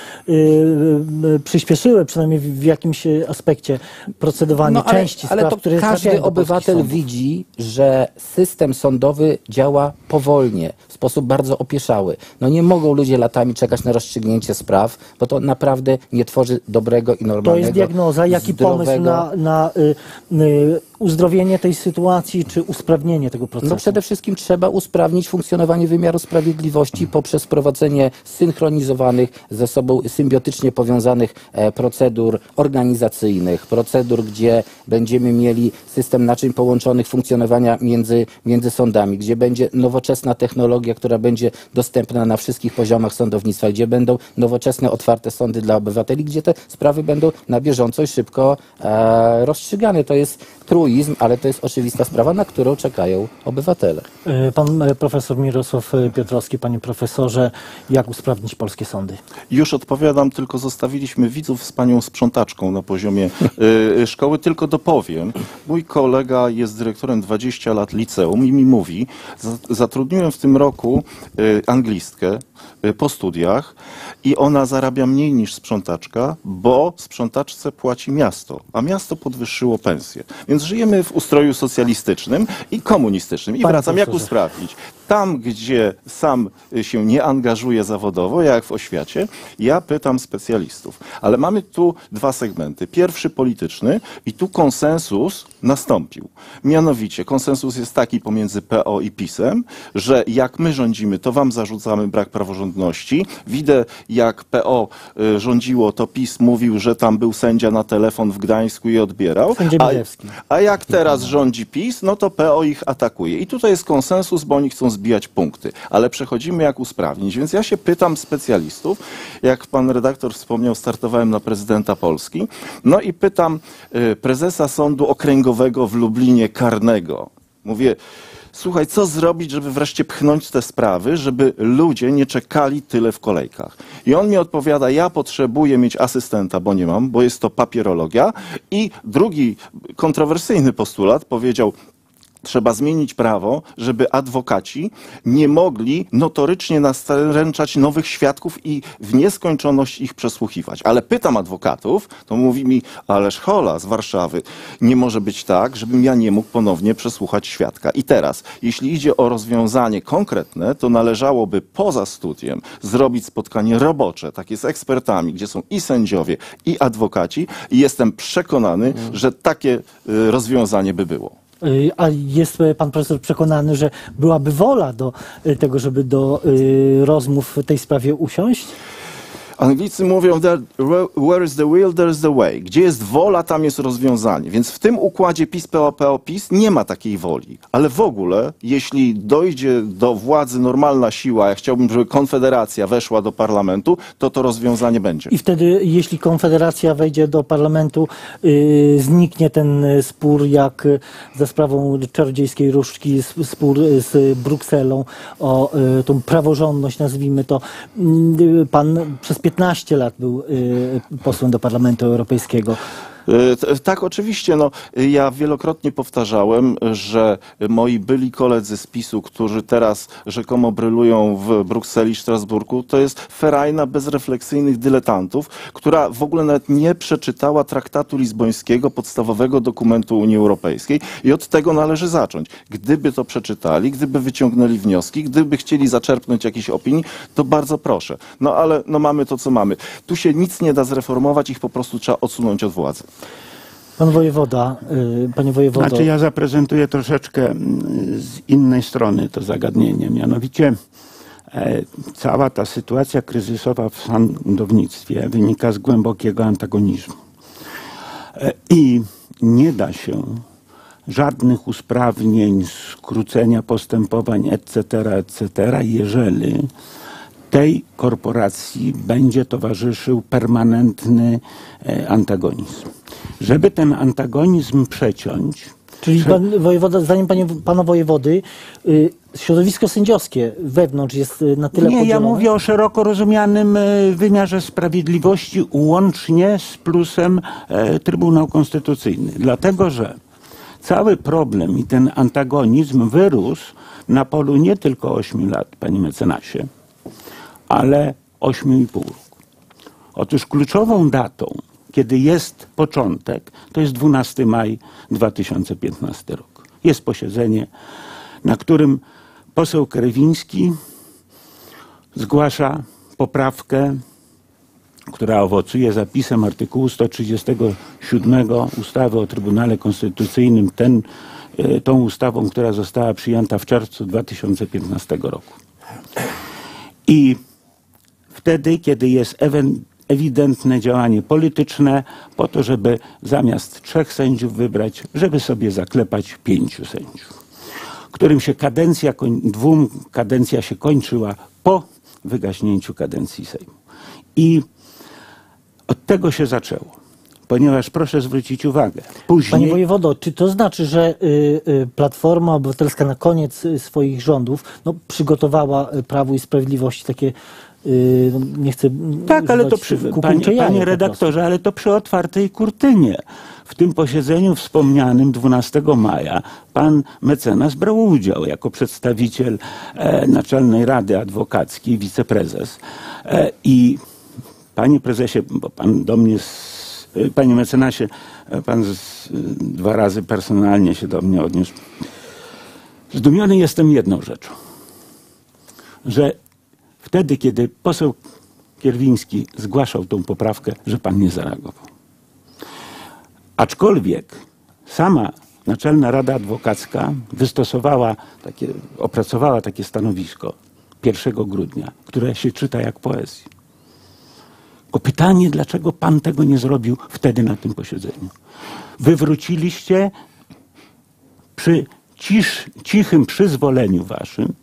przyspieszyły, przynajmniej w jakimś aspekcie procedowanie części spraw, to które każdy obywatel widzi, że system sądowy działa powolnie, w sposób bardzo opieszały. No nie mogą ludzie latami czekać na rozstrzygnięcie spraw, bo to naprawdę nie tworzy dobrego i normalnego, To jest diagnoza. Jaki pomysł na uzdrowienie tej sytuacji, czy usprawnienie tego procesu? No przede wszystkim trzeba usprawnić funkcjonowanie wymiaru sprawiedliwości poprzez wprowadzenie synchronizowanych ze sobą, symbiotycznie powiązanych procedur organizacyjnych, procedur, gdzie będziemy mieli system naczyń połączonych funkcjonowania między sądami, gdzie będzie nowoczesna technologia, która będzie dostępna na wszystkich poziomach sądownictwa, gdzie będą nowoczesne, otwarte sądy dla obywateli, gdzie te sprawy będą na bieżąco i szybko rozstrzygane. To jest truizm, ale to jest oczywista sprawa, na którą czekają obywatele. Pan profesor Mirosław Piotrowski, panie profesorze, jak usprawnić polskie sądy? Już odpowiadam, tylko zostawiliśmy widzów z panią sprzątaczką na poziomie szkoły. Tylko dopowiem, mój kolega jest dyrektorem 20 lat liceum i mi mówi, zatrudniłem w tym roku anglistkę po studiach i ona zarabia mniej niż sprzątaczka, bo sprzątaczce płaci miasto, a miasto podwyższyło pensję. Więc żyjemy w ustroju socjalistycznym i komunistycznym. I wracam, jak usprawnić? Tam, gdzie sam się nie angażuję zawodowo, jak w oświacie, ja pytam specjalistów. Ale mamy tu dwa segmenty. Pierwszy polityczny i tu konsensus nastąpił. Mianowicie konsensus jest taki pomiędzy PO i PiS-em, że jak my rządzimy, to wam zarzucamy brak praworządności. Widzę, jak PO rządziło, to PiS mówił, że tam był sędzia na telefon w Gdańsku i odbierał. A jak teraz rządzi PiS, no to PO ich atakuje. I tutaj jest konsensus, bo oni chcą zbijać punkty. Ale przechodzimy, jak usprawnić. Więc ja się pytam specjalistów, jak pan redaktor wspomniał, startowałem na prezydenta Polski, no i pytam prezesa Sądu Okręgowego w Lublinie karnego. Mówię, słuchaj, co zrobić, żeby wreszcie pchnąć te sprawy, żeby ludzie nie czekali tyle w kolejkach. I on mi odpowiada, ja potrzebuję mieć asystenta, bo nie mam, bo jest to papierologia. I drugi kontrowersyjny postulat powiedział, trzeba zmienić prawo, żeby adwokaci nie mogli notorycznie nastręczać nowych świadków i w nieskończoność ich przesłuchiwać. Ale pytam adwokatów, to mówi mi, ależ hola z Warszawy, nie może być tak, żebym ja nie mógł ponownie przesłuchać świadka. I teraz, jeśli idzie o rozwiązanie konkretne, to należałoby poza studiem zrobić spotkanie robocze, takie z ekspertami, gdzie są i sędziowie, i adwokaci. I jestem przekonany, że takie rozwiązanie by było. A jest pan profesor przekonany, że byłaby wola do tego, żeby do rozmów w tej sprawie usiąść? Anglicy mówią, where is the will, there is the way. Gdzie jest wola, tam jest rozwiązanie. Więc w tym układzie PiS, PO, PiS nie ma takiej woli. Ale w ogóle, jeśli dojdzie do władzy normalna siła, ja chciałbym, żeby Konfederacja weszła do parlamentu, to rozwiązanie będzie. I wtedy, jeśli Konfederacja wejdzie do parlamentu, zniknie ten spór jak za sprawą czarodziejskiej różdżki, spór z Brukselą o tą praworządność, nazwijmy to. Pan przez 15 lat był posłem do Parlamentu Europejskiego. Tak, oczywiście. No, ja wielokrotnie powtarzałem, że moi byli koledzy z PiS-u, którzy teraz rzekomo brylują w Brukseli, Strasburgu, to jest ferajna bezrefleksyjnych dyletantów, która w ogóle nawet nie przeczytała traktatu lizbońskiego, podstawowego dokumentu Unii Europejskiej i od tego należy zacząć. Gdyby to przeczytali, gdyby wyciągnęli wnioski, gdyby chcieli zaczerpnąć jakiejś opinii, to bardzo proszę. No ale no, mamy to, co mamy. Tu się nic nie da zreformować, ich po prostu trzeba odsunąć od władzy. Pan wojewoda, panie wojewodo. Znaczy ja zaprezentuję troszeczkę z innej strony to zagadnienie. Mianowicie cała ta sytuacja kryzysowa w sądownictwie wynika z głębokiego antagonizmu. I nie da się żadnych usprawnień, skrócenia postępowań, etc., jeżeli tej korporacji będzie towarzyszył permanentny antagonizm. Żeby ten antagonizm przeciąć... Czyli pan wojewoda, zdaniem pana wojewody, środowisko sędziowskie wewnątrz jest na tyle Nie, podzielone? ja mówię o szeroko rozumianym wymiarze sprawiedliwości, łącznie z plusem Trybunał Konstytucyjny. Dlatego, że cały problem i ten antagonizm wyrósł na polu nie tylko 8 lat, panie mecenasie, ale 8,5 roku. Otóż kluczową datą, kiedy jest początek, to jest 12 maj 2015 rok. Jest posiedzenie, na którym poseł Krewiński zgłasza poprawkę, która owocuje zapisem artykułu 137 ustawy o Trybunale Konstytucyjnym, tą ustawą, która została przyjęta w czerwcu 2015 roku. I wtedy, kiedy jest ewidentne działanie polityczne po to, żeby zamiast 3 sędziów wybrać, żeby sobie zaklepać 5 sędziów, którym się kadencja się kończyła po wygaśnięciu kadencji Sejmu. I od tego się zaczęło, ponieważ proszę zwrócić uwagę, później... Panie wojewodo, czy to znaczy, że Platforma Obywatelska na koniec swoich rządów przygotowała Prawu i Sprawiedliwości takie, nie chcę Tak, ale to panie redaktorze, ale to przy otwartej kurtynie. W tym posiedzeniu wspomnianym 12 maja pan mecenas brał udział jako przedstawiciel Naczelnej Rady Adwokackiej, wiceprezes. I panie prezesie, bo pan do mnie, panie mecenasie, pan 2 razy personalnie się do mnie odniósł. Zdumiony jestem jedną rzeczą, że wtedy, kiedy poseł Kierwiński zgłaszał tą poprawkę, że pan nie zareagował. Aczkolwiek sama Naczelna Rada Adwokacka opracowała takie stanowisko 1 grudnia, które się czyta jak poezja. Tylko pytanie, dlaczego pan tego nie zrobił wtedy na tym posiedzeniu? Wywróciliście przy cichym przyzwoleniu waszym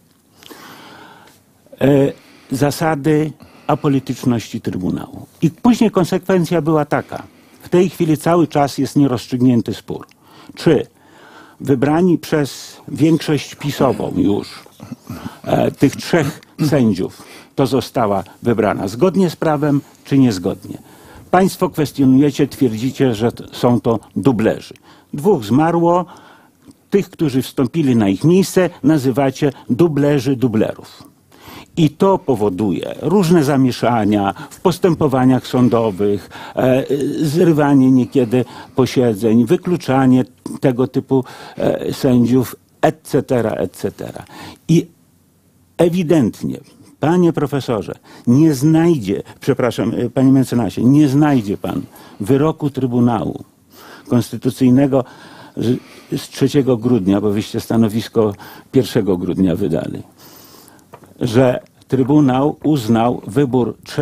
zasady apolityczności Trybunału. I później konsekwencja była taka. W tej chwili cały czas jest nierozstrzygnięty spór. Czy wybrani przez większość pisową już tych 3 sędziów to została wybrana zgodnie z prawem, czy niezgodnie? Państwo kwestionujecie, twierdzicie, że są to dublerzy. 2 zmarło, tych, którzy wstąpili na ich miejsce, nazywacie dublerzy dublerów. I to powoduje różne zamieszania w postępowaniach sądowych, zrywanie niekiedy posiedzeń, wykluczanie tego typu sędziów, etc., etc. I ewidentnie, panie profesorze, nie znajdzie, przepraszam, panie mecenasie, nie znajdzie pan wyroku Trybunału Konstytucyjnego z 3 grudnia, bo wyście stanowisko 1 grudnia wydali, że Trybunał uznał wybór 3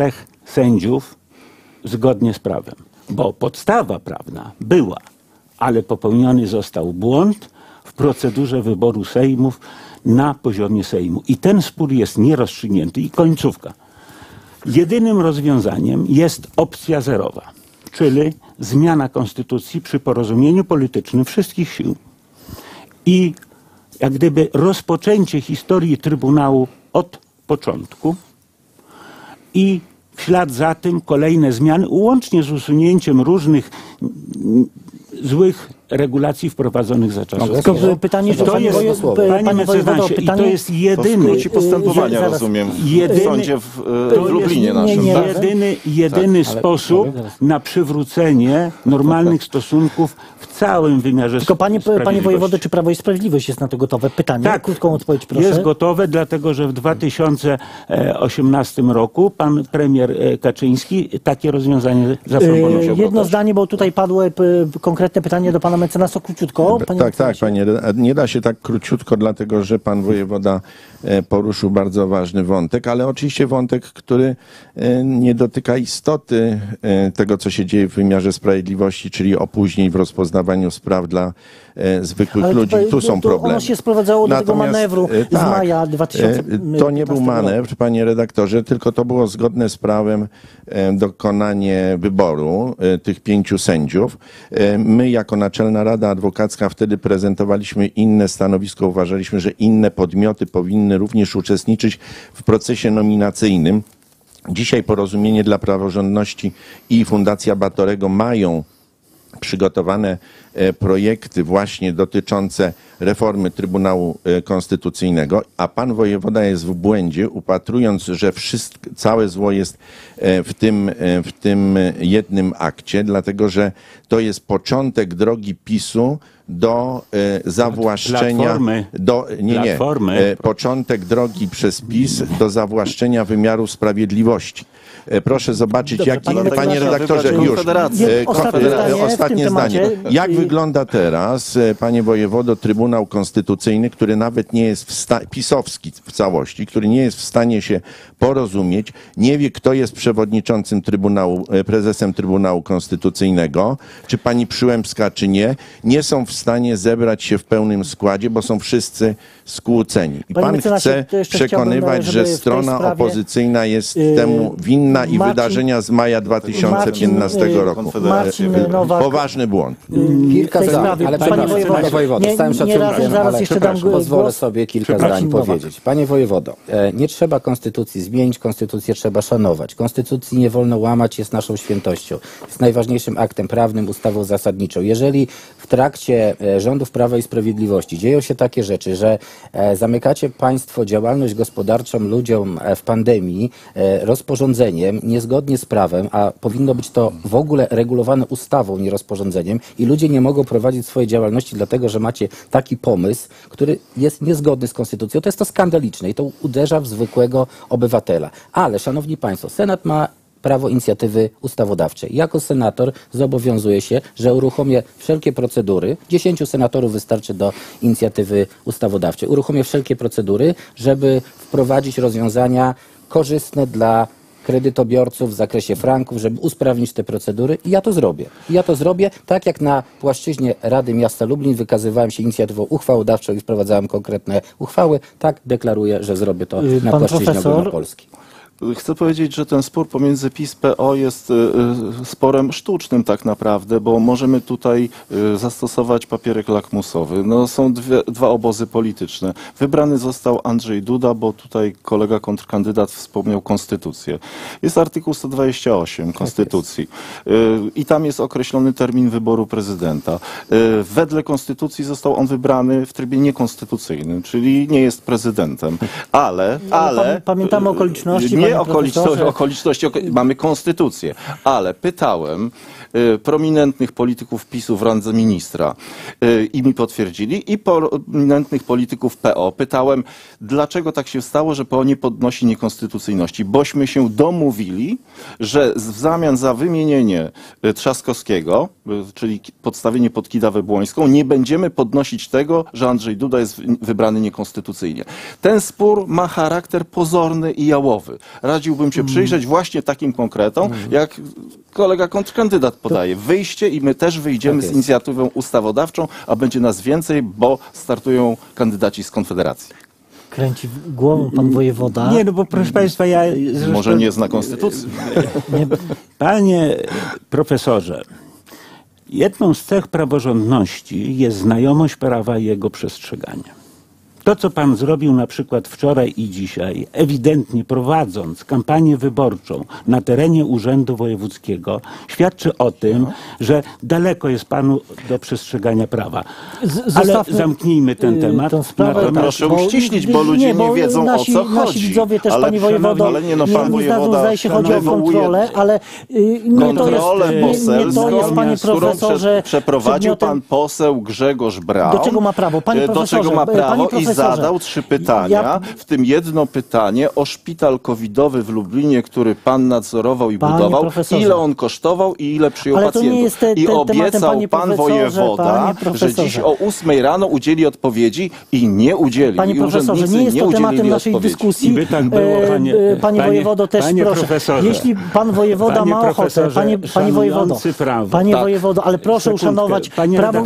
sędziów zgodnie z prawem. Bo podstawa prawna była, ale popełniony został błąd w procedurze wyboru sejmów na poziomie Sejmu. I ten spór jest nierozstrzygnięty. I końcówka. Jedynym rozwiązaniem jest opcja zerowa, czyli zmiana konstytucji przy porozumieniu politycznym wszystkich sił. I jak gdyby rozpoczęcie historii Trybunału od początku i w ślad za tym kolejne zmiany, łącznie z usunięciem różnych złych regulacji wprowadzonych za czasów. Mogę? Tylko pytanie, że To panie jest, wojewodo, panie mecenasie, i to jest To jedyny, skróci postępowania, zaraz. rozumiem, w Jedyny- sądzie w to Lublinie jest naszym, nie, tak? jedyny ale sposób mogę teraz? na przywrócenie normalnych stosunków w całym wymiarze Tylko panie sprawiedliwości. wojewodo, czy Prawo i Sprawiedliwość jest na to gotowe? Pytanie, Tak, krótką odpowiedź proszę. jest gotowe, dlatego że w 2018 roku pan premier Kaczyński takie rozwiązanie zaproponował. Jedno zdanie, bo tutaj padło konkretne pytanie do pana mecenasa króciutko. Panie Tak, mecenasie. panie. Nie da się tak króciutko, dlatego że pan wojewoda poruszył bardzo ważny wątek, ale oczywiście wątek, który nie dotyka istoty tego, co się dzieje w wymiarze sprawiedliwości, czyli opóźnień w rozpoznawaniu spraw dla zwykłych Ale ludzi. tutaj Tu są to problemy. Ono się sprowadzało do tego Natomiast, manewru z maja 2015 To nie był manewr, panie redaktorze, tylko to było zgodne z prawem dokonanie wyboru tych 5 sędziów. My jako Naczelna Rada Adwokacka wtedy prezentowaliśmy inne stanowisko, uważaliśmy, że inne podmioty powinny również uczestniczyć w procesie nominacyjnym. Dzisiaj Porozumienie dla Praworządności i Fundacja Batorego mają przygotowane projekty właśnie dotyczące reformy Trybunału Konstytucyjnego, a pan wojewoda jest w błędzie, upatrując, że całe zło jest w tym jednym akcie, dlatego że to jest początek drogi PiS-u do zawłaszczenia, Platformy. początek drogi przez PiS do zawłaszczenia wymiaru sprawiedliwości. Proszę zobaczyć, Dobrze, panie redaktorze, już. Ostatnie zdanie. Jak wygląda teraz, panie wojewodo, Trybunał Konstytucyjny, który nawet nie jest pisowski w całości, który nie jest w stanie się porozumieć, nie wie, kto jest przewodniczącym prezesem Trybunału Konstytucyjnego, czy pani Przyłębska, czy nie są w stanie zebrać się w pełnym składzie, bo są wszyscy skłóceni. I Panie pan mecenasie, chce to jeszcze przekonywać, chciałbym, że żeby w tej strona sprawie, opozycyjna jest temu winna i Marcin- wydarzenia z maja 2015 roku. Marcin Nowak. Poważny błąd. Kilka w tej zdań, sprawie, ale panie przepraszam, panie wojewodo, z całym szacunkiem, zaraz ale jeszcze dam pozwolę głos. sobie kilka Przepraszam, zdań Nowak. powiedzieć. Panie wojewodo, nie trzeba konstytucji zmienić, konstytucję trzeba szanować. Konstytucji nie wolno łamać, jest naszą świętością. Jest najważniejszym aktem prawnym, ustawą zasadniczą. Jeżeli w trakcie rządów Prawa i Sprawiedliwości dzieją się takie rzeczy, że zamykacie państwo działalność gospodarczą ludziom w pandemii rozporządzeniem niezgodnie z prawem, a powinno być to w ogóle regulowane ustawą, nie rozporządzeniem i ludzie nie mogą prowadzić swojej działalności dlatego, że macie taki pomysł, który jest niezgodny z konstytucją, to jest to skandaliczne i to uderza w zwykłego obywatela. Ale, szanowni państwo, Senat ma prawo inicjatywy ustawodawczej. Jako senator zobowiązuję się, że uruchomię wszelkie procedury, 10 senatorów wystarczy do inicjatywy ustawodawczej, uruchomię wszelkie procedury, żeby wprowadzić rozwiązania korzystne dla kredytobiorców w zakresie franków, żeby usprawnić te procedury i ja to zrobię. I ja to zrobię tak jak na płaszczyźnie Rady Miasta Lublin wykazywałem się inicjatywą uchwałodawczą i wprowadzałem konkretne uchwały, tak deklaruję, że zrobię to na Pan płaszczyźnie profesor? ogólnopolskiej. Chcę powiedzieć, że ten spór pomiędzy PiS-PO jest sporem sztucznym tak naprawdę, bo możemy tutaj zastosować papierek lakmusowy. No, są dwa obozy polityczne. Wybrany został Andrzej Duda, bo tutaj kolega kontrkandydat wspomniał konstytucję. Jest artykuł 128 Konstytucji i tam jest określony termin wyboru prezydenta. Wedle konstytucji został on wybrany w trybie niekonstytucyjnym, czyli nie jest prezydentem. Ale Pamiętamy okoliczności. nie panie profesorze. okoliczności, mamy konstytucję, ale pytałem prominentnych polityków PiS-u w randze ministra i mi potwierdzili i prominentnych polityków PO. Pytałem, dlaczego tak się stało, że PO nie podnosi niekonstytucyjności. Bośmy się domówili, że w zamian za wymienienie Trzaskowskiego, czyli podstawienie pod Kidawę Błońską, nie będziemy podnosić tego, że Andrzej Duda jest wybrany niekonstytucyjnie. Ten spór ma charakter pozorny i jałowy, radziłbym się przyjrzeć właśnie takim konkretom, jak kolega kontrkandydat podaje. Wyjście i my też wyjdziemy z inicjatywą ustawodawczą, a będzie nas więcej, bo startują kandydaci z Konfederacji. Kręci głową pan wojewoda. Nie, no bo proszę Państwa, ja... Zresztą, Może nie zna konstytucji? Panie profesorze, jedną z cech praworządności jest znajomość prawa i jego przestrzegania. To, co pan zrobił na przykład wczoraj i dzisiaj, ewidentnie prowadząc kampanię wyborczą na terenie Urzędu Wojewódzkiego, świadczy o tym, że daleko jest panu do przestrzegania prawa. Ale zamknijmy ten temat. Proszę uściślić, bo ludzie nie wiedzą, o co chodzi. Nasi widzowie też, Ale, panie wojewodo, ale pan nie znadzą, zdaje się, chodzi o kontrolę, ale nie to jest, panie profesorze, przeprowadził pan poseł Grzegorz Braun. Do czego ma prawo? Panie profesorze, do czego ma prawo panie i zadał 3 pytania, w tym jedno pytanie o szpital covidowy w Lublinie, który pan nadzorował i budował. Ile on kosztował i ile przyjął ale to pacjentów. Nie jest I obiecał pan wojewoda, że profesorze. dziś o 8 rano udzieli odpowiedzi i nie udzielił. Panie profesorze, nie jest to tematem naszej dyskusji. By tak było, panie wojewodo, też proszę. Profesorze, jeśli pan wojewoda ma ochotę, panie wojewodo, ale proszę uszanować prawo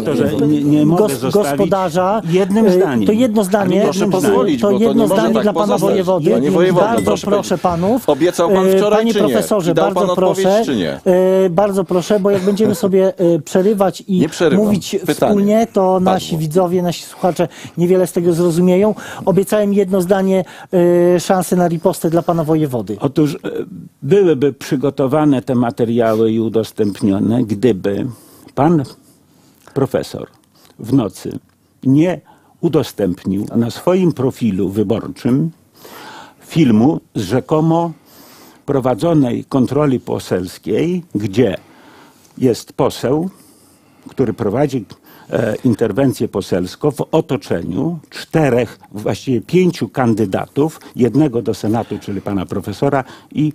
gospodarza. Jednym zdaniem. To jedno zdanie. Proszę pozwolić, to bo to jedno nie może zdanie tak dla pana pozostać. wojewody. Panie wojewodo, Bardzo proszę panów. Obiecał pan wczoraj, panie czy nie? profesorze, I dał bardzo pan proszę. odpowiedź, czy nie? Bardzo proszę, bo jak będziemy sobie przerywać i mówić wspólnie, to nasi widzowie, nasi słuchacze niewiele z tego zrozumieją. Obiecałem jedno zdanie szansy na ripostę dla pana wojewody. Otóż byłyby przygotowane te materiały i udostępnione, gdyby pan profesor w nocy nie udostępnił na swoim profilu wyborczym filmu z rzekomo prowadzonej kontroli poselskiej, gdzie jest poseł, który prowadzi interwencję poselską w otoczeniu 4, właściwie 5 kandydatów, jednego do Senatu, czyli pana profesora i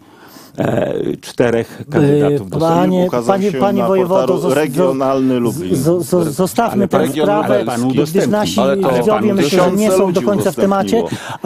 4 kandydatów do Senatu. Panie wojewodo, regionalny Lublin. Zostawmy tę sprawę, gdyż nasi widzowie myślę, że nie są do końca w temacie,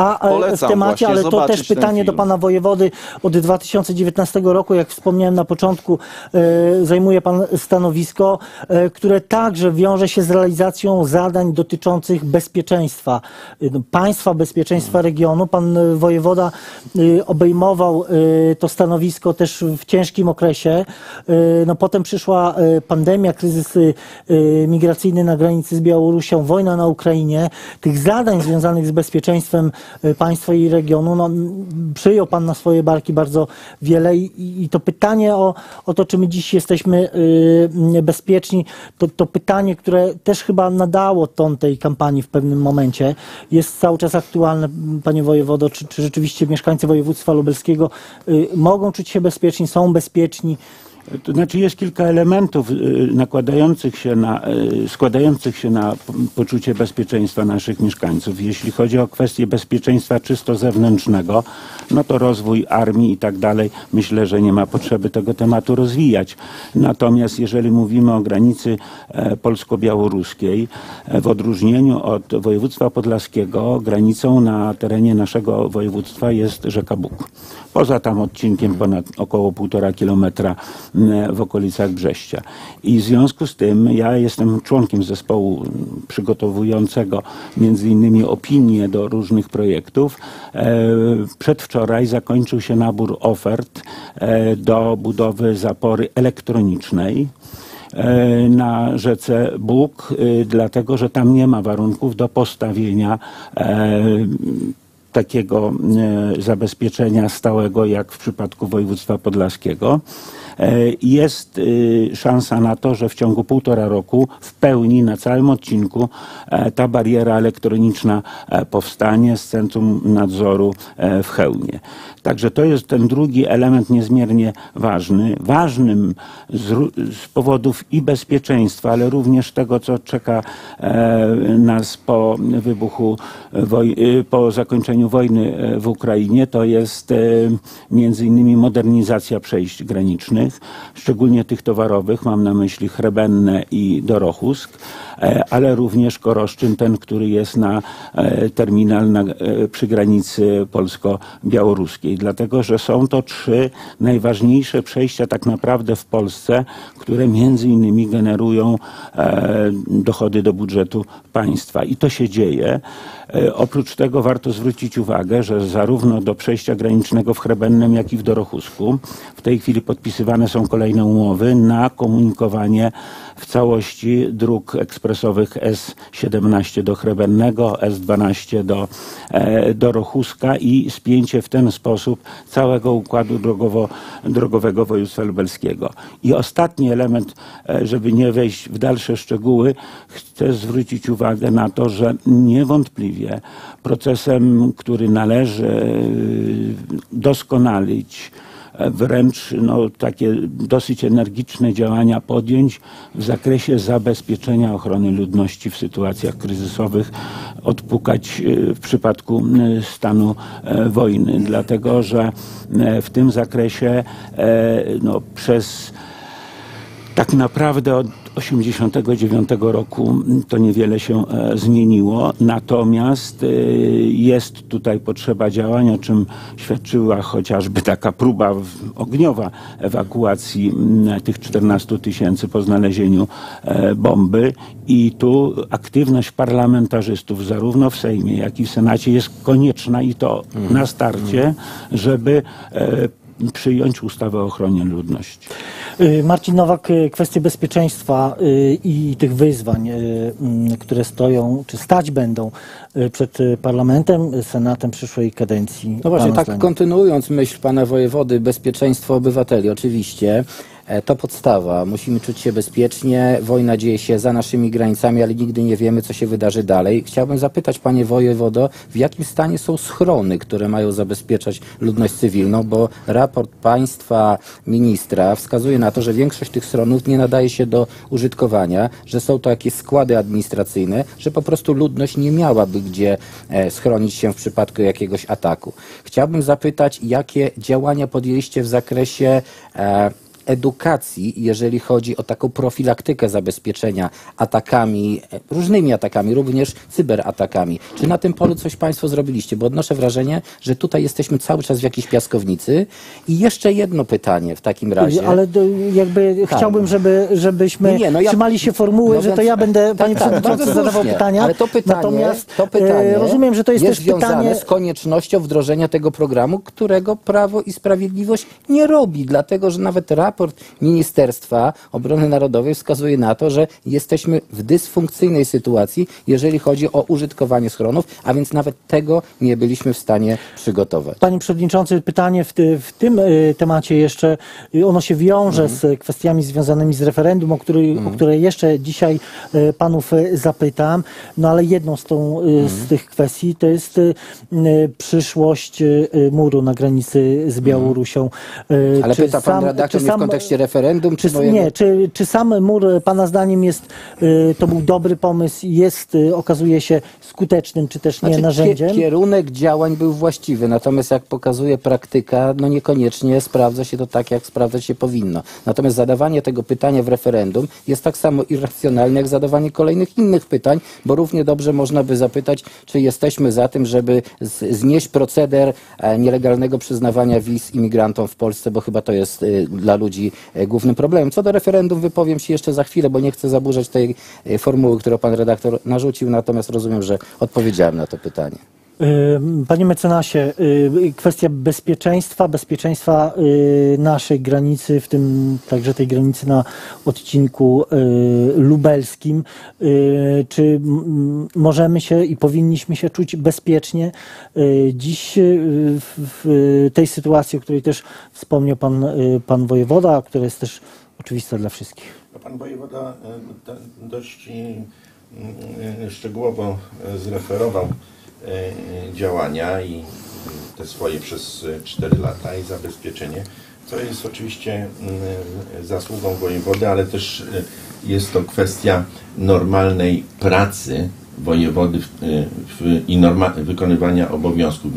ale to też pytanie do pana wojewody. Od 2019 roku, jak wspomniałem na początku, zajmuje pan stanowisko, które także wiąże się z realizacją zadań dotyczących bezpieczeństwa państwa, bezpieczeństwa regionu. Pan wojewoda obejmował to stanowisko też w ciężkim okresie. No, potem przyszła pandemia, kryzys migracyjny na granicy z Białorusią, wojna na Ukrainie. Tych zadań związanych z bezpieczeństwem państwa i regionu przyjął pan na swoje barki bardzo wiele i to pytanie o to, czy my dziś jesteśmy bezpieczni, to pytanie, które też chyba nadało ton tej kampanii w pewnym momencie, jest cały czas aktualne, panie wojewodo, czy rzeczywiście mieszkańcy województwa lubelskiego mogą czuć się bezpieczni, są bezpieczni? To znaczy jest kilka elementów składających się na poczucie bezpieczeństwa naszych mieszkańców. Jeśli chodzi o kwestię bezpieczeństwa czysto zewnętrznego, no to rozwój armii i tak dalej, myślę, że nie ma potrzeby tego tematu rozwijać. Natomiast jeżeli mówimy o granicy polsko-białoruskiej, w odróżnieniu od województwa podlaskiego, granicą na terenie naszego województwa jest rzeka Bug. Poza tam odcinkiem ponad około 1,5 kilometra w okolicach Brześcia. I w związku z tym ja jestem członkiem zespołu przygotowującego między innymi opinie do różnych projektów. Przedwczoraj zakończył się nabór ofert do budowy zapory elektronicznej na rzece Bug, dlatego że tam nie ma warunków do postawienia takiego zabezpieczenia stałego jak w przypadku województwa podlaskiego. Jest szansa na to, że w ciągu 1,5 roku w pełni na całym odcinku ta bariera elektroniczna powstanie z Centrum Nadzoru w Chełmie. Także to jest ten drugi element niezmiernie ważny. Ważnym z powodów i bezpieczeństwa, ale również tego, co czeka nas po wybuchu, po zakończeniu zakończeniu wojny w Ukrainie to jest między innymi modernizacja przejść granicznych, szczególnie tych towarowych, mam na myśli Chrebenne i Dorohusk, ale również Koroszczyn, ten, który jest na terminal przy granicy polsko-białoruskiej. Dlatego, że są to 3 najważniejsze przejścia tak naprawdę w Polsce, które między innymi generują dochody do budżetu państwa. I to się dzieje. Oprócz tego warto zwrócić uwagę, że zarówno do przejścia granicznego w Chrebennem, jak i w Dorohusku w tej chwili podpisywane są kolejne umowy na komunikowanie w całości dróg ekspresowych S17 do Chrebennego, S12 do Dorohuska i spięcie w ten sposób całego układu drogowego województwa lubelskiego. I ostatni element, żeby nie wejść w dalsze szczegóły, chcę zwrócić uwagę na to, że niewątpliwie procesem, który należy doskonalić, wręcz takie dosyć energiczne działania podjąć w zakresie zabezpieczenia ochrony ludności w sytuacjach kryzysowych, odpukać w przypadku stanu wojny. Dlatego, że w tym zakresie przez tak naprawdę od 1989 roku to niewiele się zmieniło, natomiast jest tutaj potrzeba działań, o czym świadczyła chociażby taka próba ogniowa ewakuacji tych 14 000 po znalezieniu bomby i tu aktywność parlamentarzystów zarówno w Sejmie, jak i w Senacie jest konieczna i to na starcie, żeby przyjąć ustawę o ochronie ludności. Marcin Nowak, kwestie bezpieczeństwa i tych wyzwań, które stoją, czy stać będą przed parlamentem, senatem przyszłej kadencji. No właśnie, tak zdaniem. kontynuując myśl pana wojewody, bezpieczeństwo obywateli, oczywiście. To podstawa. Musimy czuć się bezpiecznie. Wojna dzieje się za naszymi granicami, ale nigdy nie wiemy, co się wydarzy dalej. Chciałbym zapytać, panie wojewodo, w jakim stanie są schrony, które mają zabezpieczać ludność cywilną, bo raport państwa ministra wskazuje na to, że większość tych schronów nie nadaje się do użytkowania, że są to jakieś składy administracyjne, że po prostu ludność nie miałaby gdzie schronić się w przypadku jakiegoś ataku. Chciałbym zapytać, jakie działania podjęliście w zakresie edukacji, jeżeli chodzi o taką profilaktykę zabezpieczenia atakami, różnymi atakami, również cyberatakami. Czy na tym polu coś państwo zrobiliście? Bo odnoszę wrażenie, że tutaj jesteśmy cały czas w jakiejś piaskownicy. I jeszcze jedno pytanie w takim razie. Ale jakby chciałbym, żebyśmy trzymali się formuły, że to ja będę, panie przewodniczący, zadawał pytania. Ale to pytanie rozumiem, że to jest też związane pytanie z koniecznością wdrożenia tego programu, którego Prawo i Sprawiedliwość nie robi, dlatego że nawet raport Ministerstwa Obrony Narodowej wskazuje na to, że jesteśmy w dysfunkcyjnej sytuacji, jeżeli chodzi o użytkowanie schronów, a więc nawet tego nie byliśmy w stanie przygotować. Panie przewodniczący, pytanie w tym temacie jeszcze, ono się wiąże z kwestiami związanymi z referendum, o które jeszcze dzisiaj panów zapytam, ale jedną z tych kwestii to jest przyszłość muru na granicy z Białorusią. Ale pyta pan redaktor w kontekście referendum? Czy sam mur, pana zdaniem, to był dobry pomysł, okazuje się skutecznym, czy też nie narzędziem? Kierunek działań był właściwy, natomiast jak pokazuje praktyka, niekoniecznie sprawdza się to tak, jak sprawdzać się powinno. Natomiast zadawanie tego pytania w referendum jest tak samo irracjonalne, jak zadawanie kolejnych innych pytań, bo równie dobrze można by zapytać, czy jesteśmy za tym, żeby znieść proceder nielegalnego przyznawania wiz imigrantom w Polsce, bo chyba to jest dla ludzi głównym problemem. Co do referendum wypowiem się jeszcze za chwilę, bo nie chcę zaburzać tej formuły, którą pan redaktor narzucił, natomiast rozumiem, że odpowiedziałem na to pytanie. Panie mecenasie, kwestia bezpieczeństwa naszej granicy, w tym także tej granicy na odcinku lubelskim. Czy możemy się i powinniśmy się czuć bezpiecznie dziś w tej sytuacji, o której też wspomniał pan wojewoda, która jest też oczywista dla wszystkich? Pan wojewoda dość szczegółowo zreferował działania i te swoje przez 4 lata i zabezpieczenie. To jest oczywiście zasługą wojewody, ale też jest to kwestia normalnej pracy wojewody i wykonywania obowiązków,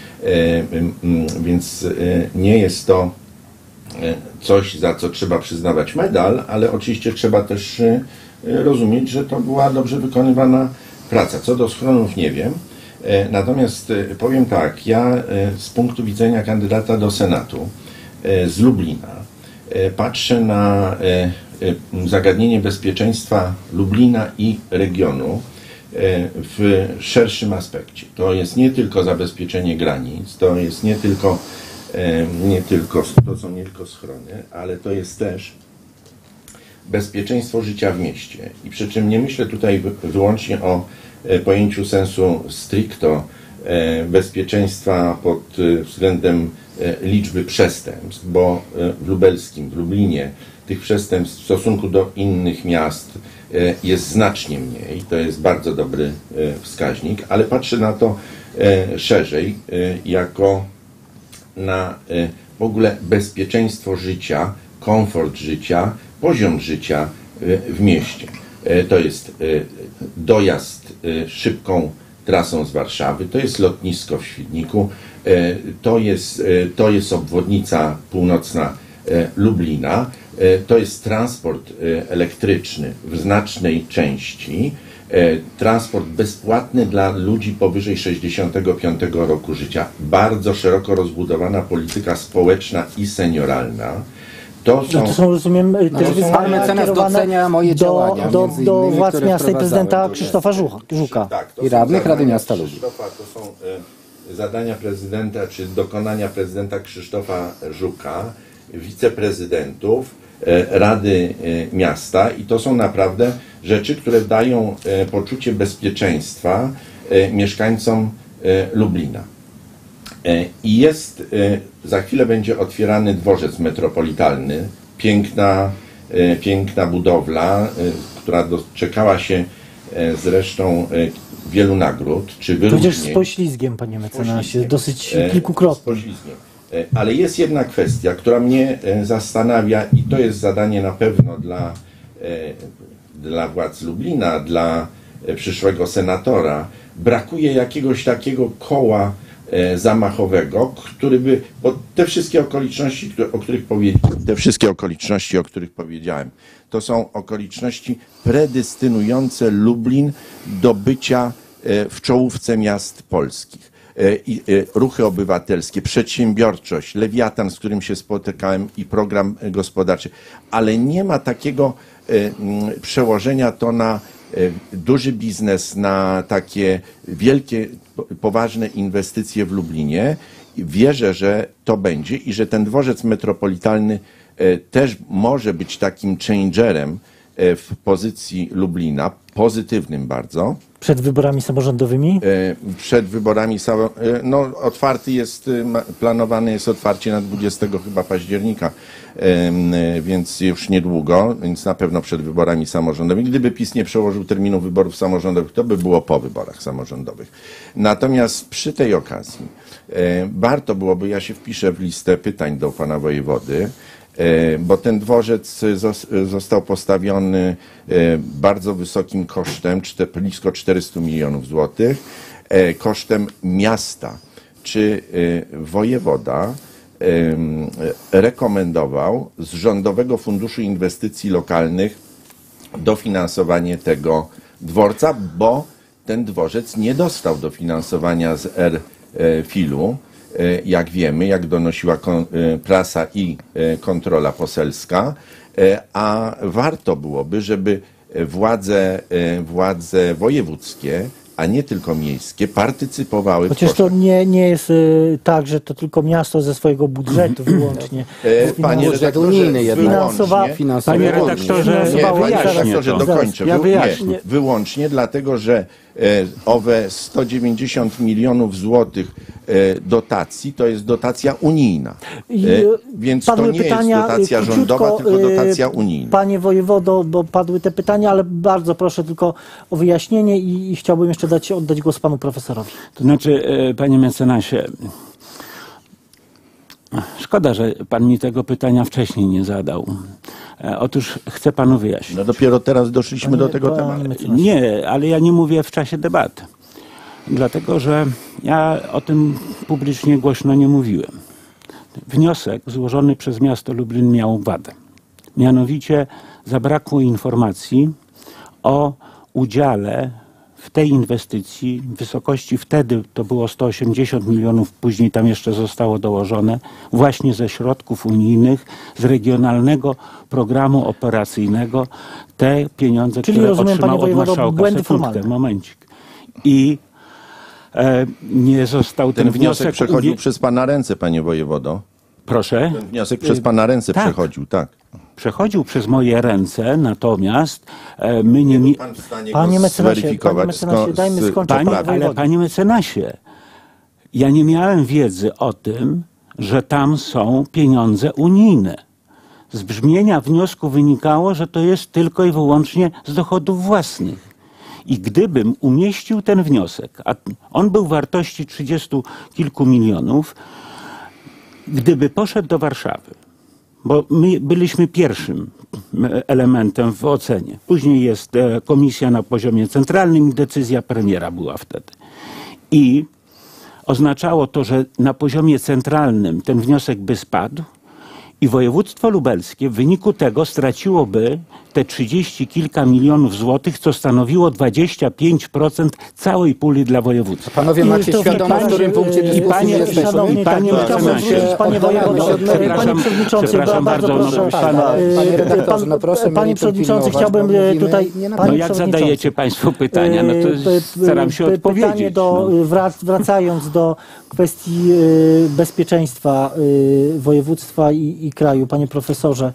więc nie jest to coś, za co trzeba przyznawać medal, ale oczywiście trzeba też rozumieć, że to była dobrze wykonywana praca. Co do schronów nie wiem, natomiast powiem tak, ja z punktu widzenia kandydata do Senatu z Lublina patrzę na zagadnienie bezpieczeństwa Lublina i regionu w szerszym aspekcie. To jest nie tylko zabezpieczenie granic, to jest nie są nie tylko schrony, ale to jest też bezpieczeństwo życia w mieście. I przy czym nie myślę tutaj wyłącznie o pojęciu sensu stricto bezpieczeństwa pod względem liczby przestępstw, bo w Lublinie tych przestępstw w stosunku do innych miast jest znacznie mniej. To jest bardzo dobry wskaźnik, ale patrzę na to szerzej, jako na w ogóle bezpieczeństwo życia, komfort życia, poziom życia w mieście. To jest dojazd szybką trasą z Warszawy, to jest lotnisko w Świdniku, to jest obwodnica północna Lublina, to jest transport elektryczny w znacznej części, transport bezpłatny dla ludzi powyżej 65 roku życia, bardzo szeroko rozbudowana polityka społeczna i senioralna. To są, rozumiem, też pan wyzwania mecenas docenia moje działania, do między innymi, władz które miasta i prezydenta wprowadzałem. Krzysztofa Żuka. Tak, to I są radnych Rady zadania Miasta Lublin. Krzysztofa, to są zadania prezydenta, czy dokonania prezydenta Krzysztofa Żuka, wiceprezydentów, Rady Miasta, i to są naprawdę rzeczy, które dają poczucie bezpieczeństwa mieszkańcom Lublina. I za chwilę będzie otwierany dworzec metropolitalny, piękna budowla, która doczekała się zresztą wielu nagród czy wyróżnień. Tudzież z poślizgiem, panie mecenasie, Poślizgiem. dosyć kilkukrotnie. Z poślizgiem. Ale jest jedna kwestia, która mnie zastanawia, i to jest zadanie na pewno dla władz Lublina, dla przyszłego senatora. Brakuje jakiegoś takiego koła zamachowego, który by, bo te wszystkie okoliczności, o których powiedziałem, to są okoliczności predestynujące Lublin do bycia w czołówce miast polskich. Ruchy obywatelskie, przedsiębiorczość, Lewiatan, z którym się spotykałem, i program gospodarczy, ale nie ma takiego przełożenia to na duży biznes, na takie wielkie, poważne inwestycje w Lublinie. Wierzę, że to będzie i że ten dworzec metropolitalny też może być takim changerem w pozycji Lublina, pozytywnym bardzo. Przed wyborami samorządowymi? Przed wyborami, planowane jest otwarcie na 20 chyba października, więc już niedługo, więc na pewno przed wyborami samorządowymi. Gdyby PiS nie przełożył terminu wyborów samorządowych, to by było po wyborach samorządowych. Natomiast przy tej okazji warto byłoby, ja się wpiszę w listę pytań do pana wojewody, bo ten dworzec został postawiony bardzo wysokim kosztem, blisko 400 milionów złotych, kosztem miasta. Czy wojewoda rekomendował z Rządowego Funduszu Inwestycji Lokalnych dofinansowanie tego dworca, bo ten dworzec nie dostał dofinansowania z RFIL-u, jak wiemy, jak donosiła prasa i kontrola poselska, a warto byłoby, żeby władze wojewódzkie, a nie tylko miejskie, partycypowały Chociaż w kosztach. to nie jest tak, że to tylko miasto ze swojego budżetu wyłącznie. Panie Budżet redaktorze, unijny jednak. Panie redaktorze, dokończę. Ja wyjaśnię. Wyłącznie dlatego, że owe 190 milionów złotych dotacji to jest dotacja unijna. Więc to nie jest dotacja rządowa, tylko dotacja unijna. Panie wojewodo, bo padły te pytania, ale bardzo proszę tylko o wyjaśnienie i chciałbym jeszcze oddać głos panu profesorowi. To znaczy, panie mecenasie, szkoda, że pan mi tego pytania wcześniej nie zadał. Otóż chcę panu wyjaśnić. No dopiero teraz doszliśmy do tego tematu. Nie, ale ja nie mówię w czasie debaty. Dlatego, że ja o tym publicznie głośno nie mówiłem. Wniosek złożony przez miasto Lublin miał wadę. Mianowicie zabrakło informacji o udziale w tej inwestycji w wysokości, wtedy to było 180 milionów, później tam jeszcze zostało dołożone, właśnie ze środków unijnych, z regionalnego programu operacyjnego, te pieniądze, Czyli które rozumiem, otrzymał panie od wojewodo, marszałka. błędy formalne. Momencik. I nie został Ten wniosek przechodził przez pana ręce, panie wojewodo. Proszę? Ten wniosek przez pana ręce tak. przechodził, tak. Przechodził przez moje ręce, natomiast my nie... Pan w stanie Panie go mecenasie, zweryfikować. dajmy skończyć. Ale panie mecenasie, ja nie miałem wiedzy o tym, że tam są pieniądze unijne. Z brzmienia wniosku wynikało, że to jest tylko i wyłącznie z dochodów własnych. I gdybym umieścił ten wniosek, a on był wartości 30 kilku milionów, gdyby poszedł do Warszawy, bo my byliśmy pierwszym elementem w ocenie. Później jest komisja na poziomie centralnym i decyzja premiera była wtedy. I oznaczało to, że na poziomie centralnym ten wniosek by spadł i województwo lubelskie w wyniku tego straciłoby te 30 kilka milionów złotych, co stanowiło 25% całej puli dla województwa. Panowie macie świadomość, w którym punkcie dyskusji jesteśmy? Panie wojewodo, panie przewodniczący, przepraszam bardzo, proszę. Panie redaktorze, no proszę Panie mnie przewodniczący, pilnować, chciałbym bo mówimy tutaj... nie na No panie jak przewodniczący, zadajecie państwo pytania, no to staram się odpowiedzieć. Pytanie wracając do kwestii bezpieczeństwa województwa i kraju, panie profesorze,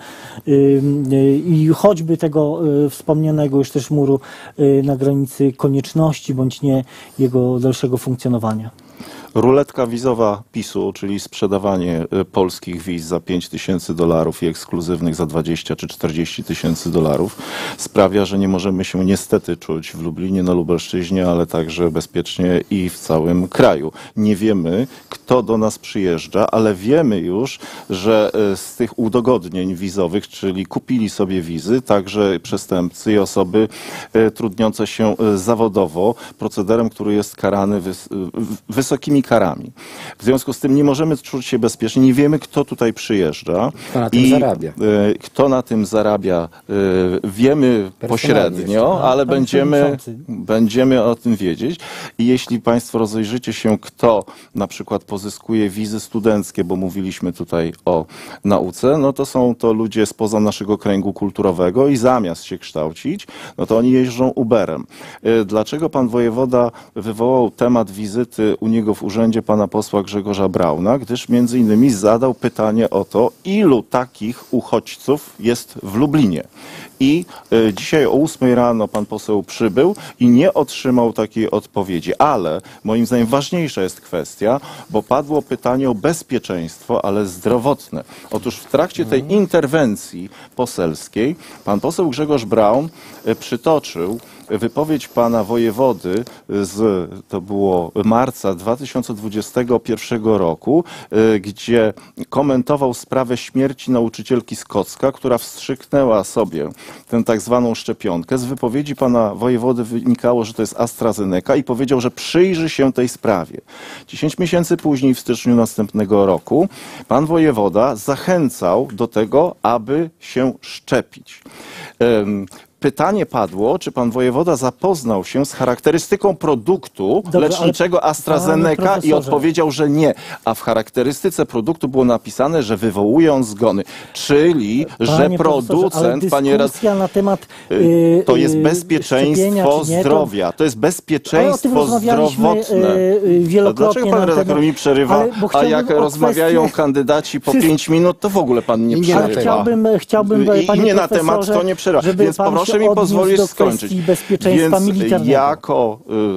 i choćby tego wspomnianego już też muru na granicy konieczności bądź nie jego dalszego funkcjonowania. Ruletka wizowa PiS-u, czyli sprzedawanie polskich wiz za $5,000 i ekskluzywnych za 20 czy 40 tysięcy dolarów sprawia, że nie możemy się niestety czuć w Lublinie, na Lubelszczyźnie, ale także bezpiecznie i w całym kraju. Nie wiemy, kto do nas przyjeżdża, ale wiemy już, że z tych udogodnień wizowych, czyli kupili sobie wizy, także przestępcy i osoby trudniące się zawodowo procederem, który jest karany wysokimi karami. W związku z tym nie możemy czuć się bezpiecznie, nie wiemy, kto tutaj przyjeżdża. Kto na tym zarabia. Kto na tym zarabia, wiemy pośrednio, ale będziemy o tym wiedzieć. I jeśli państwo rozejrzycie się, kto na przykład pozyskuje wizy studenckie, bo mówiliśmy tutaj o nauce, no to są to ludzie spoza naszego kręgu kulturowego i zamiast się kształcić, no to oni jeżdżą Uberem. Dlaczego pan wojewoda wywołał temat wizyty u niego w urzędzie pana posła Grzegorza Brauna? Gdyż między innymi zadał pytanie o to, ilu takich uchodźców jest w Lublinie. I dzisiaj o 8 rano pan poseł przybył i nie otrzymał takiej odpowiedzi. Ale moim zdaniem ważniejsza jest kwestia, bo padło pytanie o bezpieczeństwo, ale zdrowotne. Otóż w trakcie tej interwencji poselskiej pan poseł Grzegorz Braun przytoczył wypowiedź pana wojewody to było marca 2021 roku, gdzie komentował sprawę śmierci nauczycielki z Kocka, która wstrzyknęła sobie tę tak zwaną szczepionkę. Z wypowiedzi pana wojewody wynikało, że to jest AstraZeneca i powiedział, że przyjrzy się tej sprawie. 10 miesięcy później, w styczniu następnego roku, pan wojewoda zachęcał do tego, aby się szczepić. Pytanie padło, czy pan wojewoda zapoznał się z charakterystyką produktu leczniczego AstraZeneca i odpowiedział, że nie. A w charakterystyce produktu było napisane, że wywołuje on zgony. Czyli, że producent, na temat to jest bezpieczeństwo zdrowia. To jest bezpieczeństwo zdrowotne. Dlaczego pan redaktor mi przerywa, a jak rozmawiają kandydaci po 5 minut, to w ogóle pan nie przerywa. Chciałbym, I nie na temat to nie przerywa. Więc proszę mi pozwolić skończyć. Więc jako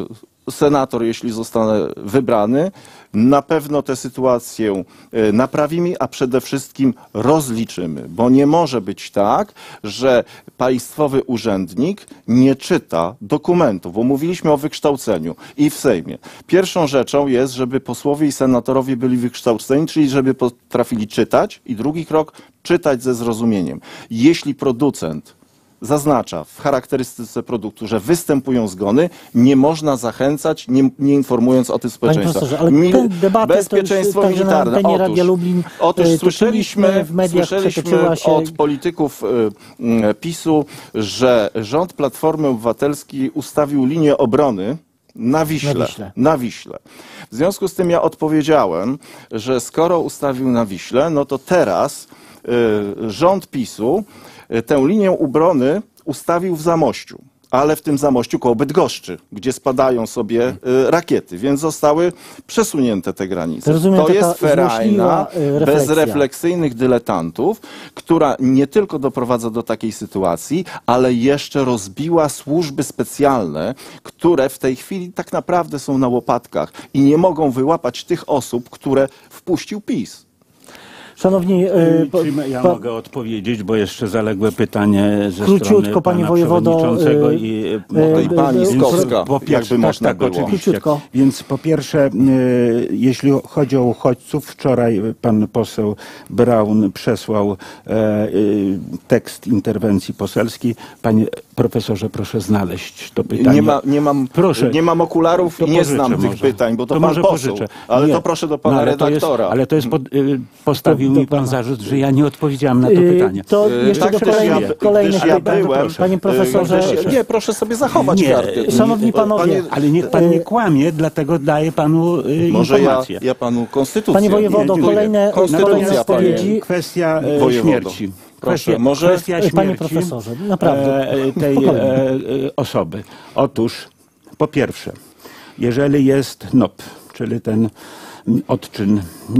senator, jeśli zostanę wybrany, na pewno tę sytuację naprawimy, a przede wszystkim rozliczymy, bo nie może być tak, że państwowy urzędnik nie czyta dokumentów, bo mówiliśmy o wykształceniu i w Sejmie. Pierwszą rzeczą jest, żeby posłowie i senatorowie byli wykształceni, czyli żeby potrafili czytać, i drugi krok, czytać ze zrozumieniem. Jeśli producent zaznacza w charakterystyce produktu, że występują zgony, nie można zachęcać, nie informując o tym społeczeństwa. Panie profesorze, ale tę debatę bezpieczeństwo to już także na militarne. antenie Radia Lublin Słyszeliśmy w mediach słyszeliśmy się... od polityków PiS-u, że rząd Platformy Obywatelskiej ustawił linię obrony na Wiśle. Na Wiśle. W związku z tym ja odpowiedziałem, że skoro ustawił na Wiśle, no to teraz rząd PiS-u tę linię obrony ustawił w Zamościu, ale w tym Zamościu koło Bydgoszczy, gdzie spadają sobie rakiety, więc zostały przesunięte te granice. Rozumiem, to jest ferajna, refleksja. bezrefleksyjnych dyletantów, która nie tylko doprowadza do takiej sytuacji, ale jeszcze rozbiła służby specjalne, które w tej chwili tak naprawdę są na łopatkach i nie mogą wyłapać tych osób, które wpuścił PiS. Szanowni, Ja mogę odpowiedzieć, bo jeszcze zaległe pytanie ze króciutko, strony panie pana wojewodo, przewodniczącego i tej pani Skowska, po pierwsze, jakby można było. oczywiście. Króciutko. Więc po pierwsze, jeśli chodzi o uchodźców, wczoraj pan poseł Braun przesłał tekst interwencji poselskiej. Panie profesorze, proszę znaleźć to pytanie. Nie mam okularów To i nie pożyczę znam tych może. pytań, bo to pan może poseł. pożyczę. Ale Nie. to proszę do pana No, redaktora. Ale to jest postawił mi pan zarzut, że ja nie odpowiedziałem na to pytanie. To jeszcze tak, do kolejnych gdyż ja pytań. byłem, Panie profesorze, nie, proszę sobie zachować karty. Szanowni panowie, Ale niech pan nie kłamie, dlatego daję panu Może informację. ja panu konstytucję. Panie wojewodo, Nie, kolejne konstytucja, odpowiedzi. Kwestia Wojewodo. śmierci. Proszę, może- Kwestia śmierci Panie profesorze, naprawdę. tej osoby. Otóż, po pierwsze, jeżeli jest NOP, czyli ten odczyn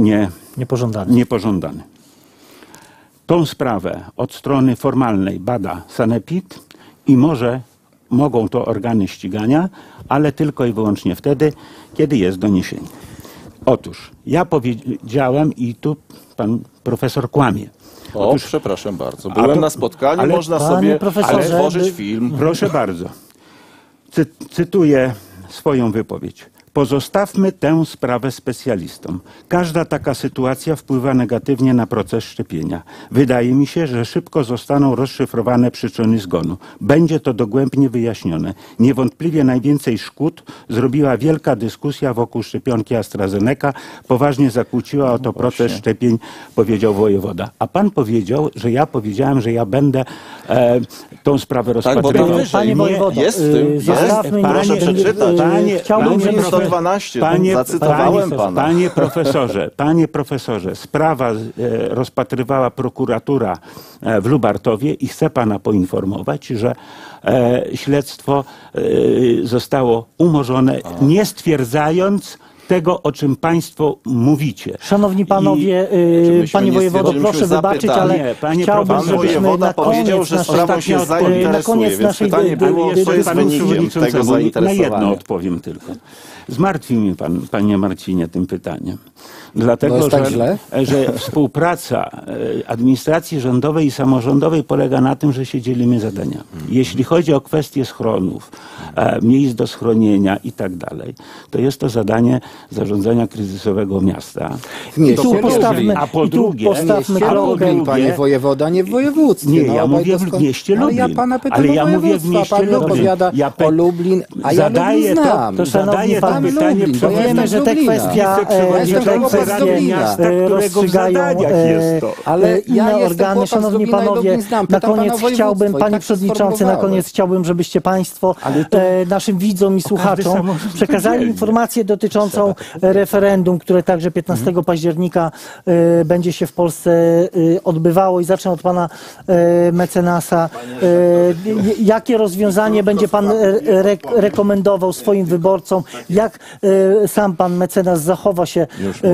niepożądany, tą sprawę od strony formalnej bada sanepid i mogą to organy ścigania, ale tylko i wyłącznie wtedy, kiedy jest doniesienie. Otóż ja powiedziałem i tu pan profesor kłamie. Otóż, przepraszam bardzo. Byłem na spotkaniu, ale- można Panie sobie profesorze, stworzyć film. Proszę bardzo. Cytuję swoją wypowiedź. Pozostawmy tę sprawę specjalistom. Każda taka sytuacja wpływa negatywnie na proces szczepienia. Wydaje mi się, że szybko zostaną rozszyfrowane przyczyny zgonu. Będzie to dogłębnie wyjaśnione. Niewątpliwie najwięcej szkód zrobiła wielka dyskusja wokół szczepionki AstraZeneca. Poważnie zakłóciła o to proces szczepień, powiedział wojewoda. A pan powiedział, że ja powiedziałem, że ja będę tą sprawę Tak, bo rozpatrywał. tam wyżej Panie wojewodo, jest w tym, zostawmy jest, proszę już, przeczytać. chciałbym, Lublin żebyśmy- 112, zacytowałem pana. Panie profesorze, sprawa rozpatrywała prokuratura w Lubartowie i chcę pana poinformować, że śledztwo zostało umorzone, nie stwierdzając tego, o czym państwo mówicie. Szanowni panowie, Żebyśmy panie nie wojewodo, stwierdziliśmy proszę wybaczyć, zapytania. ale Nie, panie chciałbym, profesorze, Pan żebyśmy wojewoda na powiedział, koniec że naszej sprawą się na zainteresuje, koniec więc naszej pytanie było, co jest Panu wynikiem tego przewodniczącemu na zainteresowania. jedno odpowiem tylko. Zmartwił mnie pan, panie Marcinie, tym pytaniem. Dlatego, jest tak źle? że współpraca administracji rządowej i samorządowej polega na tym, że się dzielimy zadaniami. Jeśli chodzi o kwestie schronów, miejsc do schronienia i tak dalej, to jest to zadanie zarządzania kryzysowego miasta. W mieście Tu Lublin. postawmy, A po i tu drugie- postawmy Mieście kropkę. Lublin, panie wojewoda, nie w województwie. Nie, no, ja obaj mówię w doskonale- mieście Ale ja Lublin. pana pytam Ale o ja mówię w województwa, mieście pan mi Lublin. opowiada Ja o Lublin, a ja Lublin znam. To szanowni Zadaję to panowie, pytanie bo ja wiemy, jestem że z te Lublina. kwestia, Jestem te chłopak z kwestie Lublina. miasta, którego w rozstrzygają zadaniach jest to. Ale inne ja jestem organy. chłopak z Szanowni Lublina i panowie, Lublin znam. na Pytam pana koniec o województwo chciałbym, i panie tak przewodniczący, na sformułowałem. koniec chciałbym, żebyście państwo naszym widzom i słuchaczom samorząd przekazali dzielnie. informację dotyczącą referendum, które także 15 października będzie się w Polsce odbywało i zacznę od pana mecenasa. Jakie rozwiązanie będzie pan rekomendował swoim wyborcom? Jak sam pan mecenas zachowa się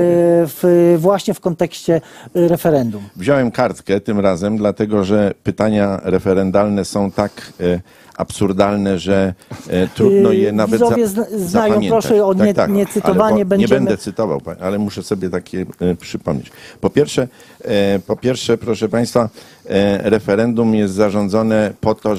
właśnie w kontekście referendum? Wziąłem kartkę tym razem, dlatego że pytania referendalne są tak absurdalne, że trudno je nawet Widzowie znają, zapamiętać. proszę o niecytowanie. Nie będę cytował, ale muszę sobie takie przypomnieć. Po pierwsze, proszę Państwa, referendum jest zarządzone po to,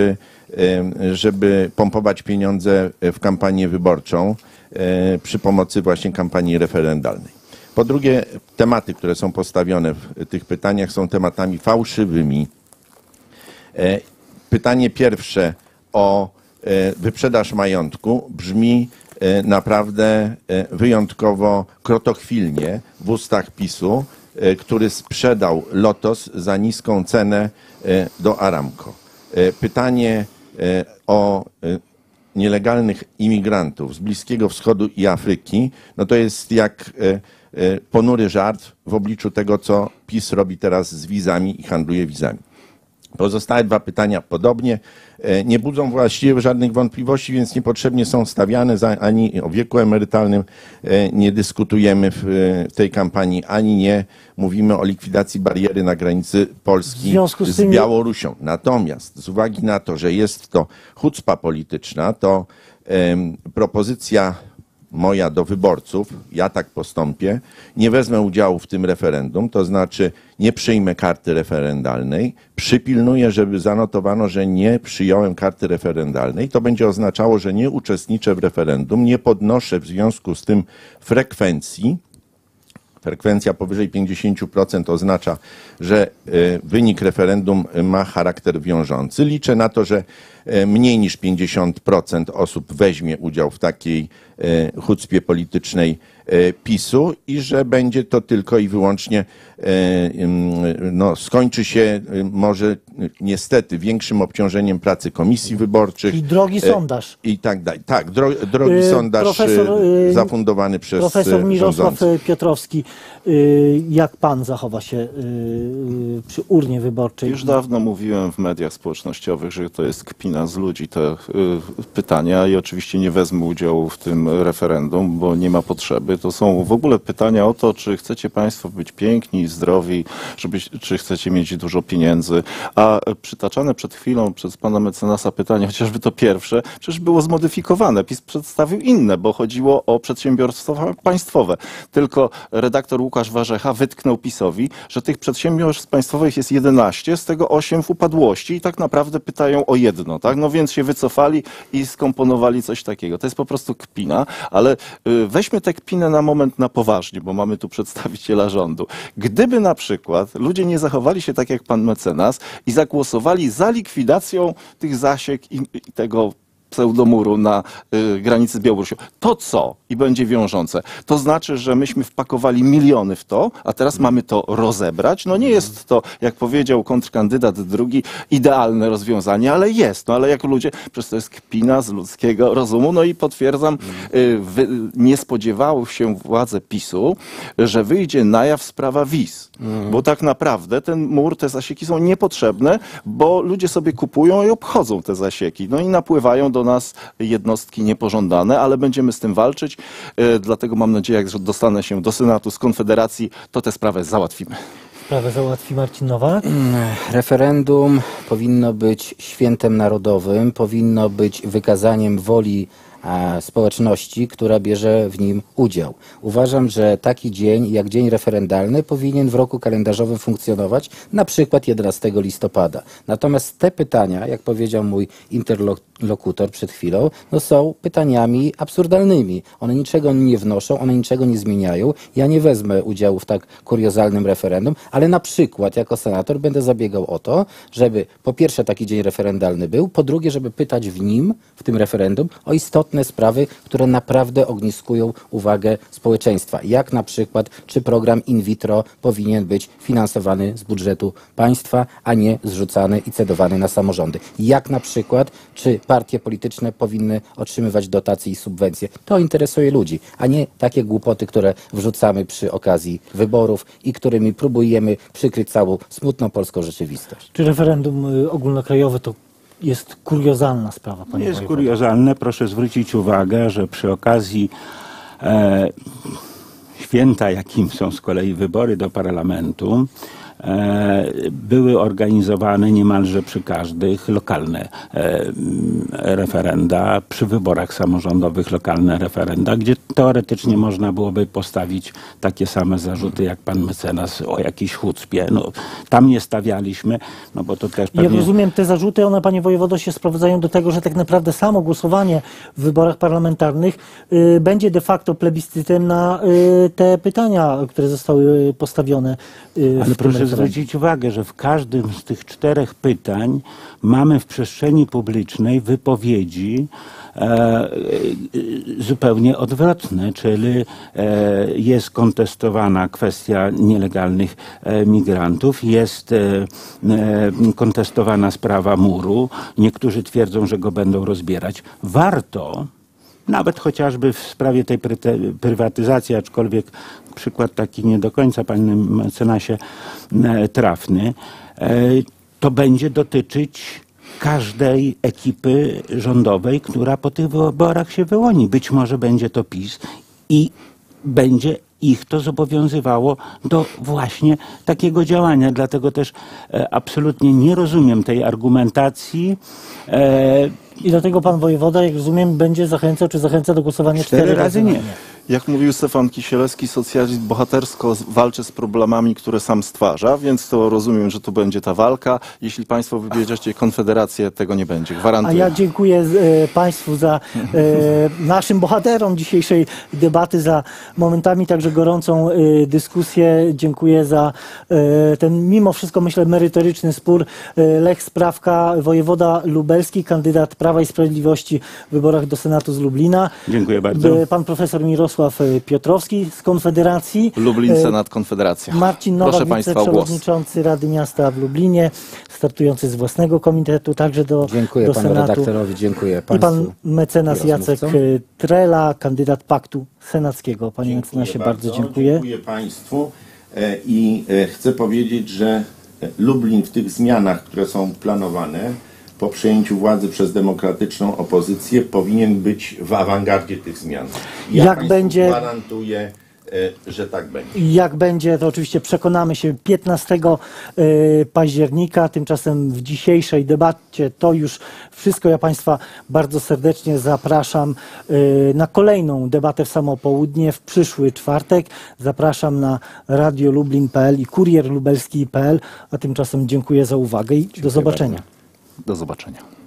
żeby pompować pieniądze w kampanię wyborczą przy pomocy właśnie kampanii referendalnej. Po drugie, tematy, które są postawione w tych pytaniach, są tematami fałszywymi. Pytanie pierwsze o wyprzedaż majątku brzmi naprawdę wyjątkowo krotochwilnie w ustach PiS-u, który sprzedał Lotos za niską cenę do Aramco. Pytanie o nielegalnych imigrantów z Bliskiego Wschodu i Afryki, no to jest jak ponury żart w obliczu tego, co PiS robi teraz z wizami i handluje wizami. Pozostałe dwa pytania podobnie nie budzą właściwie żadnych wątpliwości, więc niepotrzebnie są stawiane, ani o wieku emerytalnym nie dyskutujemy w tej kampanii, ani nie mówimy o likwidacji bariery na granicy Polski z Białorusią. Natomiast z uwagi na to, że jest to hucpa polityczna, to propozycja moja do wyborców, ja tak postąpię, nie wezmę udziału w tym referendum, to znaczy nie przyjmę karty referendalnej, przypilnuję, żeby zanotowano, że nie przyjąłem karty referendalnej. To będzie oznaczało, że nie uczestniczę w referendum, nie podnoszę w związku z tym frekwencji. Frekwencja powyżej 50% oznacza, że wynik referendum ma charakter wiążący. Liczę na to, że mniej niż 50% osób weźmie udział w takiej chucpie politycznej PiS-u i że będzie to tylko i wyłącznie, skończy się może niestety większym obciążeniem pracy komisji wyborczych. I drogi sondaż. I tak dalej. Tak, drogi sondaż zafundowany przez profesor Mirosław rządzących. Piotrowski, jak pan zachowa się przy urnie wyborczej? Już dawno mówiłem w mediach społecznościowych, że to jest kpina z ludzi, te pytania, i oczywiście nie wezmę udziału w tym referendum, bo nie ma potrzeby. To są w ogóle pytania o to, czy chcecie Państwo być piękni, zdrowi, czy chcecie mieć dużo pieniędzy. A przytaczane przed chwilą przez pana mecenasa pytanie, chociażby to pierwsze, przecież było zmodyfikowane. PiS przedstawił inne, bo chodziło o przedsiębiorstwa państwowe. Tylko redaktor Łukasz Warzecha wytknął PiS-owi, że tych przedsiębiorstw państwowych jest 11, z tego 8 w upadłości i tak naprawdę pytają o jedno, tak? No więc się wycofali i skomponowali coś takiego. To jest po prostu kpina, ale weźmy tę kpinę na moment na poważnie, bo mamy tu przedstawiciela rządu. Gdyby na przykład ludzie nie zachowali się tak jak pan mecenas i zagłosowali za likwidacją tych zasiek i tego pseudomuru na granicy z Białorusią. To co? I będzie wiążące. To znaczy, że myśmy wpakowali miliony w to, a teraz mamy to rozebrać. No nie jest to, jak powiedział kontrkandydat drugi, idealne rozwiązanie, ale jest. No ale jak ludzie, przecież to jest kpina z ludzkiego rozumu. No i potwierdzam, nie spodziewały się władze PiS-u, że wyjdzie na jaw sprawa wiz. Bo tak naprawdę ten mur, te zasieki są niepotrzebne, bo ludzie sobie kupują i obchodzą te zasieki. No i napływają do nas jednostki niepożądane, ale będziemy z tym walczyć. Dlatego mam nadzieję, że dostanę się do Senatu z Konfederacji, to tę sprawę załatwimy. Sprawę załatwi Marcin Nowak. Referendum powinno być świętem narodowym, powinno być wykazaniem woli społeczności, która bierze w nim udział. Uważam, że taki dzień jak dzień referendalny powinien w roku kalendarzowym funkcjonować na przykład 11 listopada. Natomiast te pytania, jak powiedział mój interlokutor przed chwilą, no są pytaniami absurdalnymi. One niczego nie wnoszą, one niczego nie zmieniają. Ja nie wezmę udziału w tak kuriozalnym referendum, ale na przykład jako senator będę zabiegał o to, żeby po pierwsze taki dzień referendalny był, po drugie, żeby pytać w nim, w tym referendum, o istotne sprawy, które naprawdę ogniskują uwagę społeczeństwa. Jak na przykład, czy program in vitro powinien być finansowany z budżetu państwa, a nie zrzucany i cedowany na samorządy. Jak na przykład, czy partie polityczne powinny otrzymywać dotacje i subwencje. To interesuje ludzi, a nie takie głupoty, które wrzucamy przy okazji wyborów i którymi próbujemy przykryć całą smutną polską rzeczywistość. Czy referendum ogólnokrajowe to jest kuriozalna sprawa, panie Nie jest wojewodo? kuriozalne. Proszę zwrócić uwagę, że przy okazji święta, jakim są z kolei wybory do parlamentu, były organizowane niemalże przy każdych lokalne referenda, przy wyborach samorządowych lokalne referenda, gdzie teoretycznie można byłoby postawić takie same zarzuty jak pan mecenas o jakiejś chucpie. No, tam nie stawialiśmy, no bo to też Jak pewnie... rozumiem, te zarzuty, one, panie wojewodo, się sprowadzają do tego, że tak naprawdę samo głosowanie w wyborach parlamentarnych będzie de facto plebiscytem na te pytania, które zostały postawione. Ale proszę zwrócić uwagę, że w każdym z tych 4 pytań mamy w przestrzeni publicznej wypowiedzi zupełnie odwrotne, czyli jest kontestowana kwestia nielegalnych migrantów, jest kontestowana sprawa muru. Niektórzy twierdzą, że go będą rozbierać. Warto, nawet chociażby w sprawie tej prywatyzacji, aczkolwiek przykład taki nie do końca, panie mecenasie, trafny, to będzie dotyczyć każdej ekipy rządowej, która po tych wyborach się wyłoni. Być może będzie to PiS i będzie ich to zobowiązywało do właśnie takiego działania. Dlatego też absolutnie nie rozumiem tej argumentacji. I dlatego pan wojewoda, jak rozumiem, będzie zachęcał, czy zachęca do głosowania 4 razy nie. Jak mówił Stefan Kisielewski, socjalizm bohatersko walczy z problemami, które sam stwarza, więc to rozumiem, że to będzie ta walka. Jeśli państwo wybierzecie Konfederację, tego nie będzie, A gwarantuję. ja dziękuję państwu za naszym bohaterom dzisiejszej debaty, za momentami także gorącą dyskusję. Dziękuję za ten mimo wszystko, myślę, merytoryczny spór. Lech Sprawka, wojewoda lubelski, kandydat Prawa i Sprawiedliwości w wyborach do Senatu z Lublina. Dziękuję bardzo. Pan profesor Mirosław Piotrowski z Konfederacji. Lublin, Senat, Konfederacja. Marcin Proszę Nowak, państwa o głos. wiceprzewodnitrzący Rady Miasta w Lublinie, startujący z własnego komitetu, także do Dziękuję panu Senatu. redaktorowi, dziękuję I państwu. pan mecenas i Jacek rozmówcom. Trela, kandydat Paktu Senackiego. Panie mecenasie, bardzo dziękuję. Dziękuję państwu i chcę powiedzieć, że Lublin w tych zmianach, które są planowane po przejęciu władzy przez demokratyczną opozycję, powinien być w awangardzie tych zmian. Ja Jak państwu będzie- gwarantuję, że tak będzie. Jak będzie, to oczywiście przekonamy się 15 października. Tymczasem w dzisiejszej debacie to już wszystko. Ja państwa bardzo serdecznie zapraszam na kolejną debatę w samo południe w przyszły czwartek. Zapraszam na radiolublin.pl i kurierlubelski.pl. A tymczasem dziękuję za uwagę i do zobaczenia. Do zobaczenia.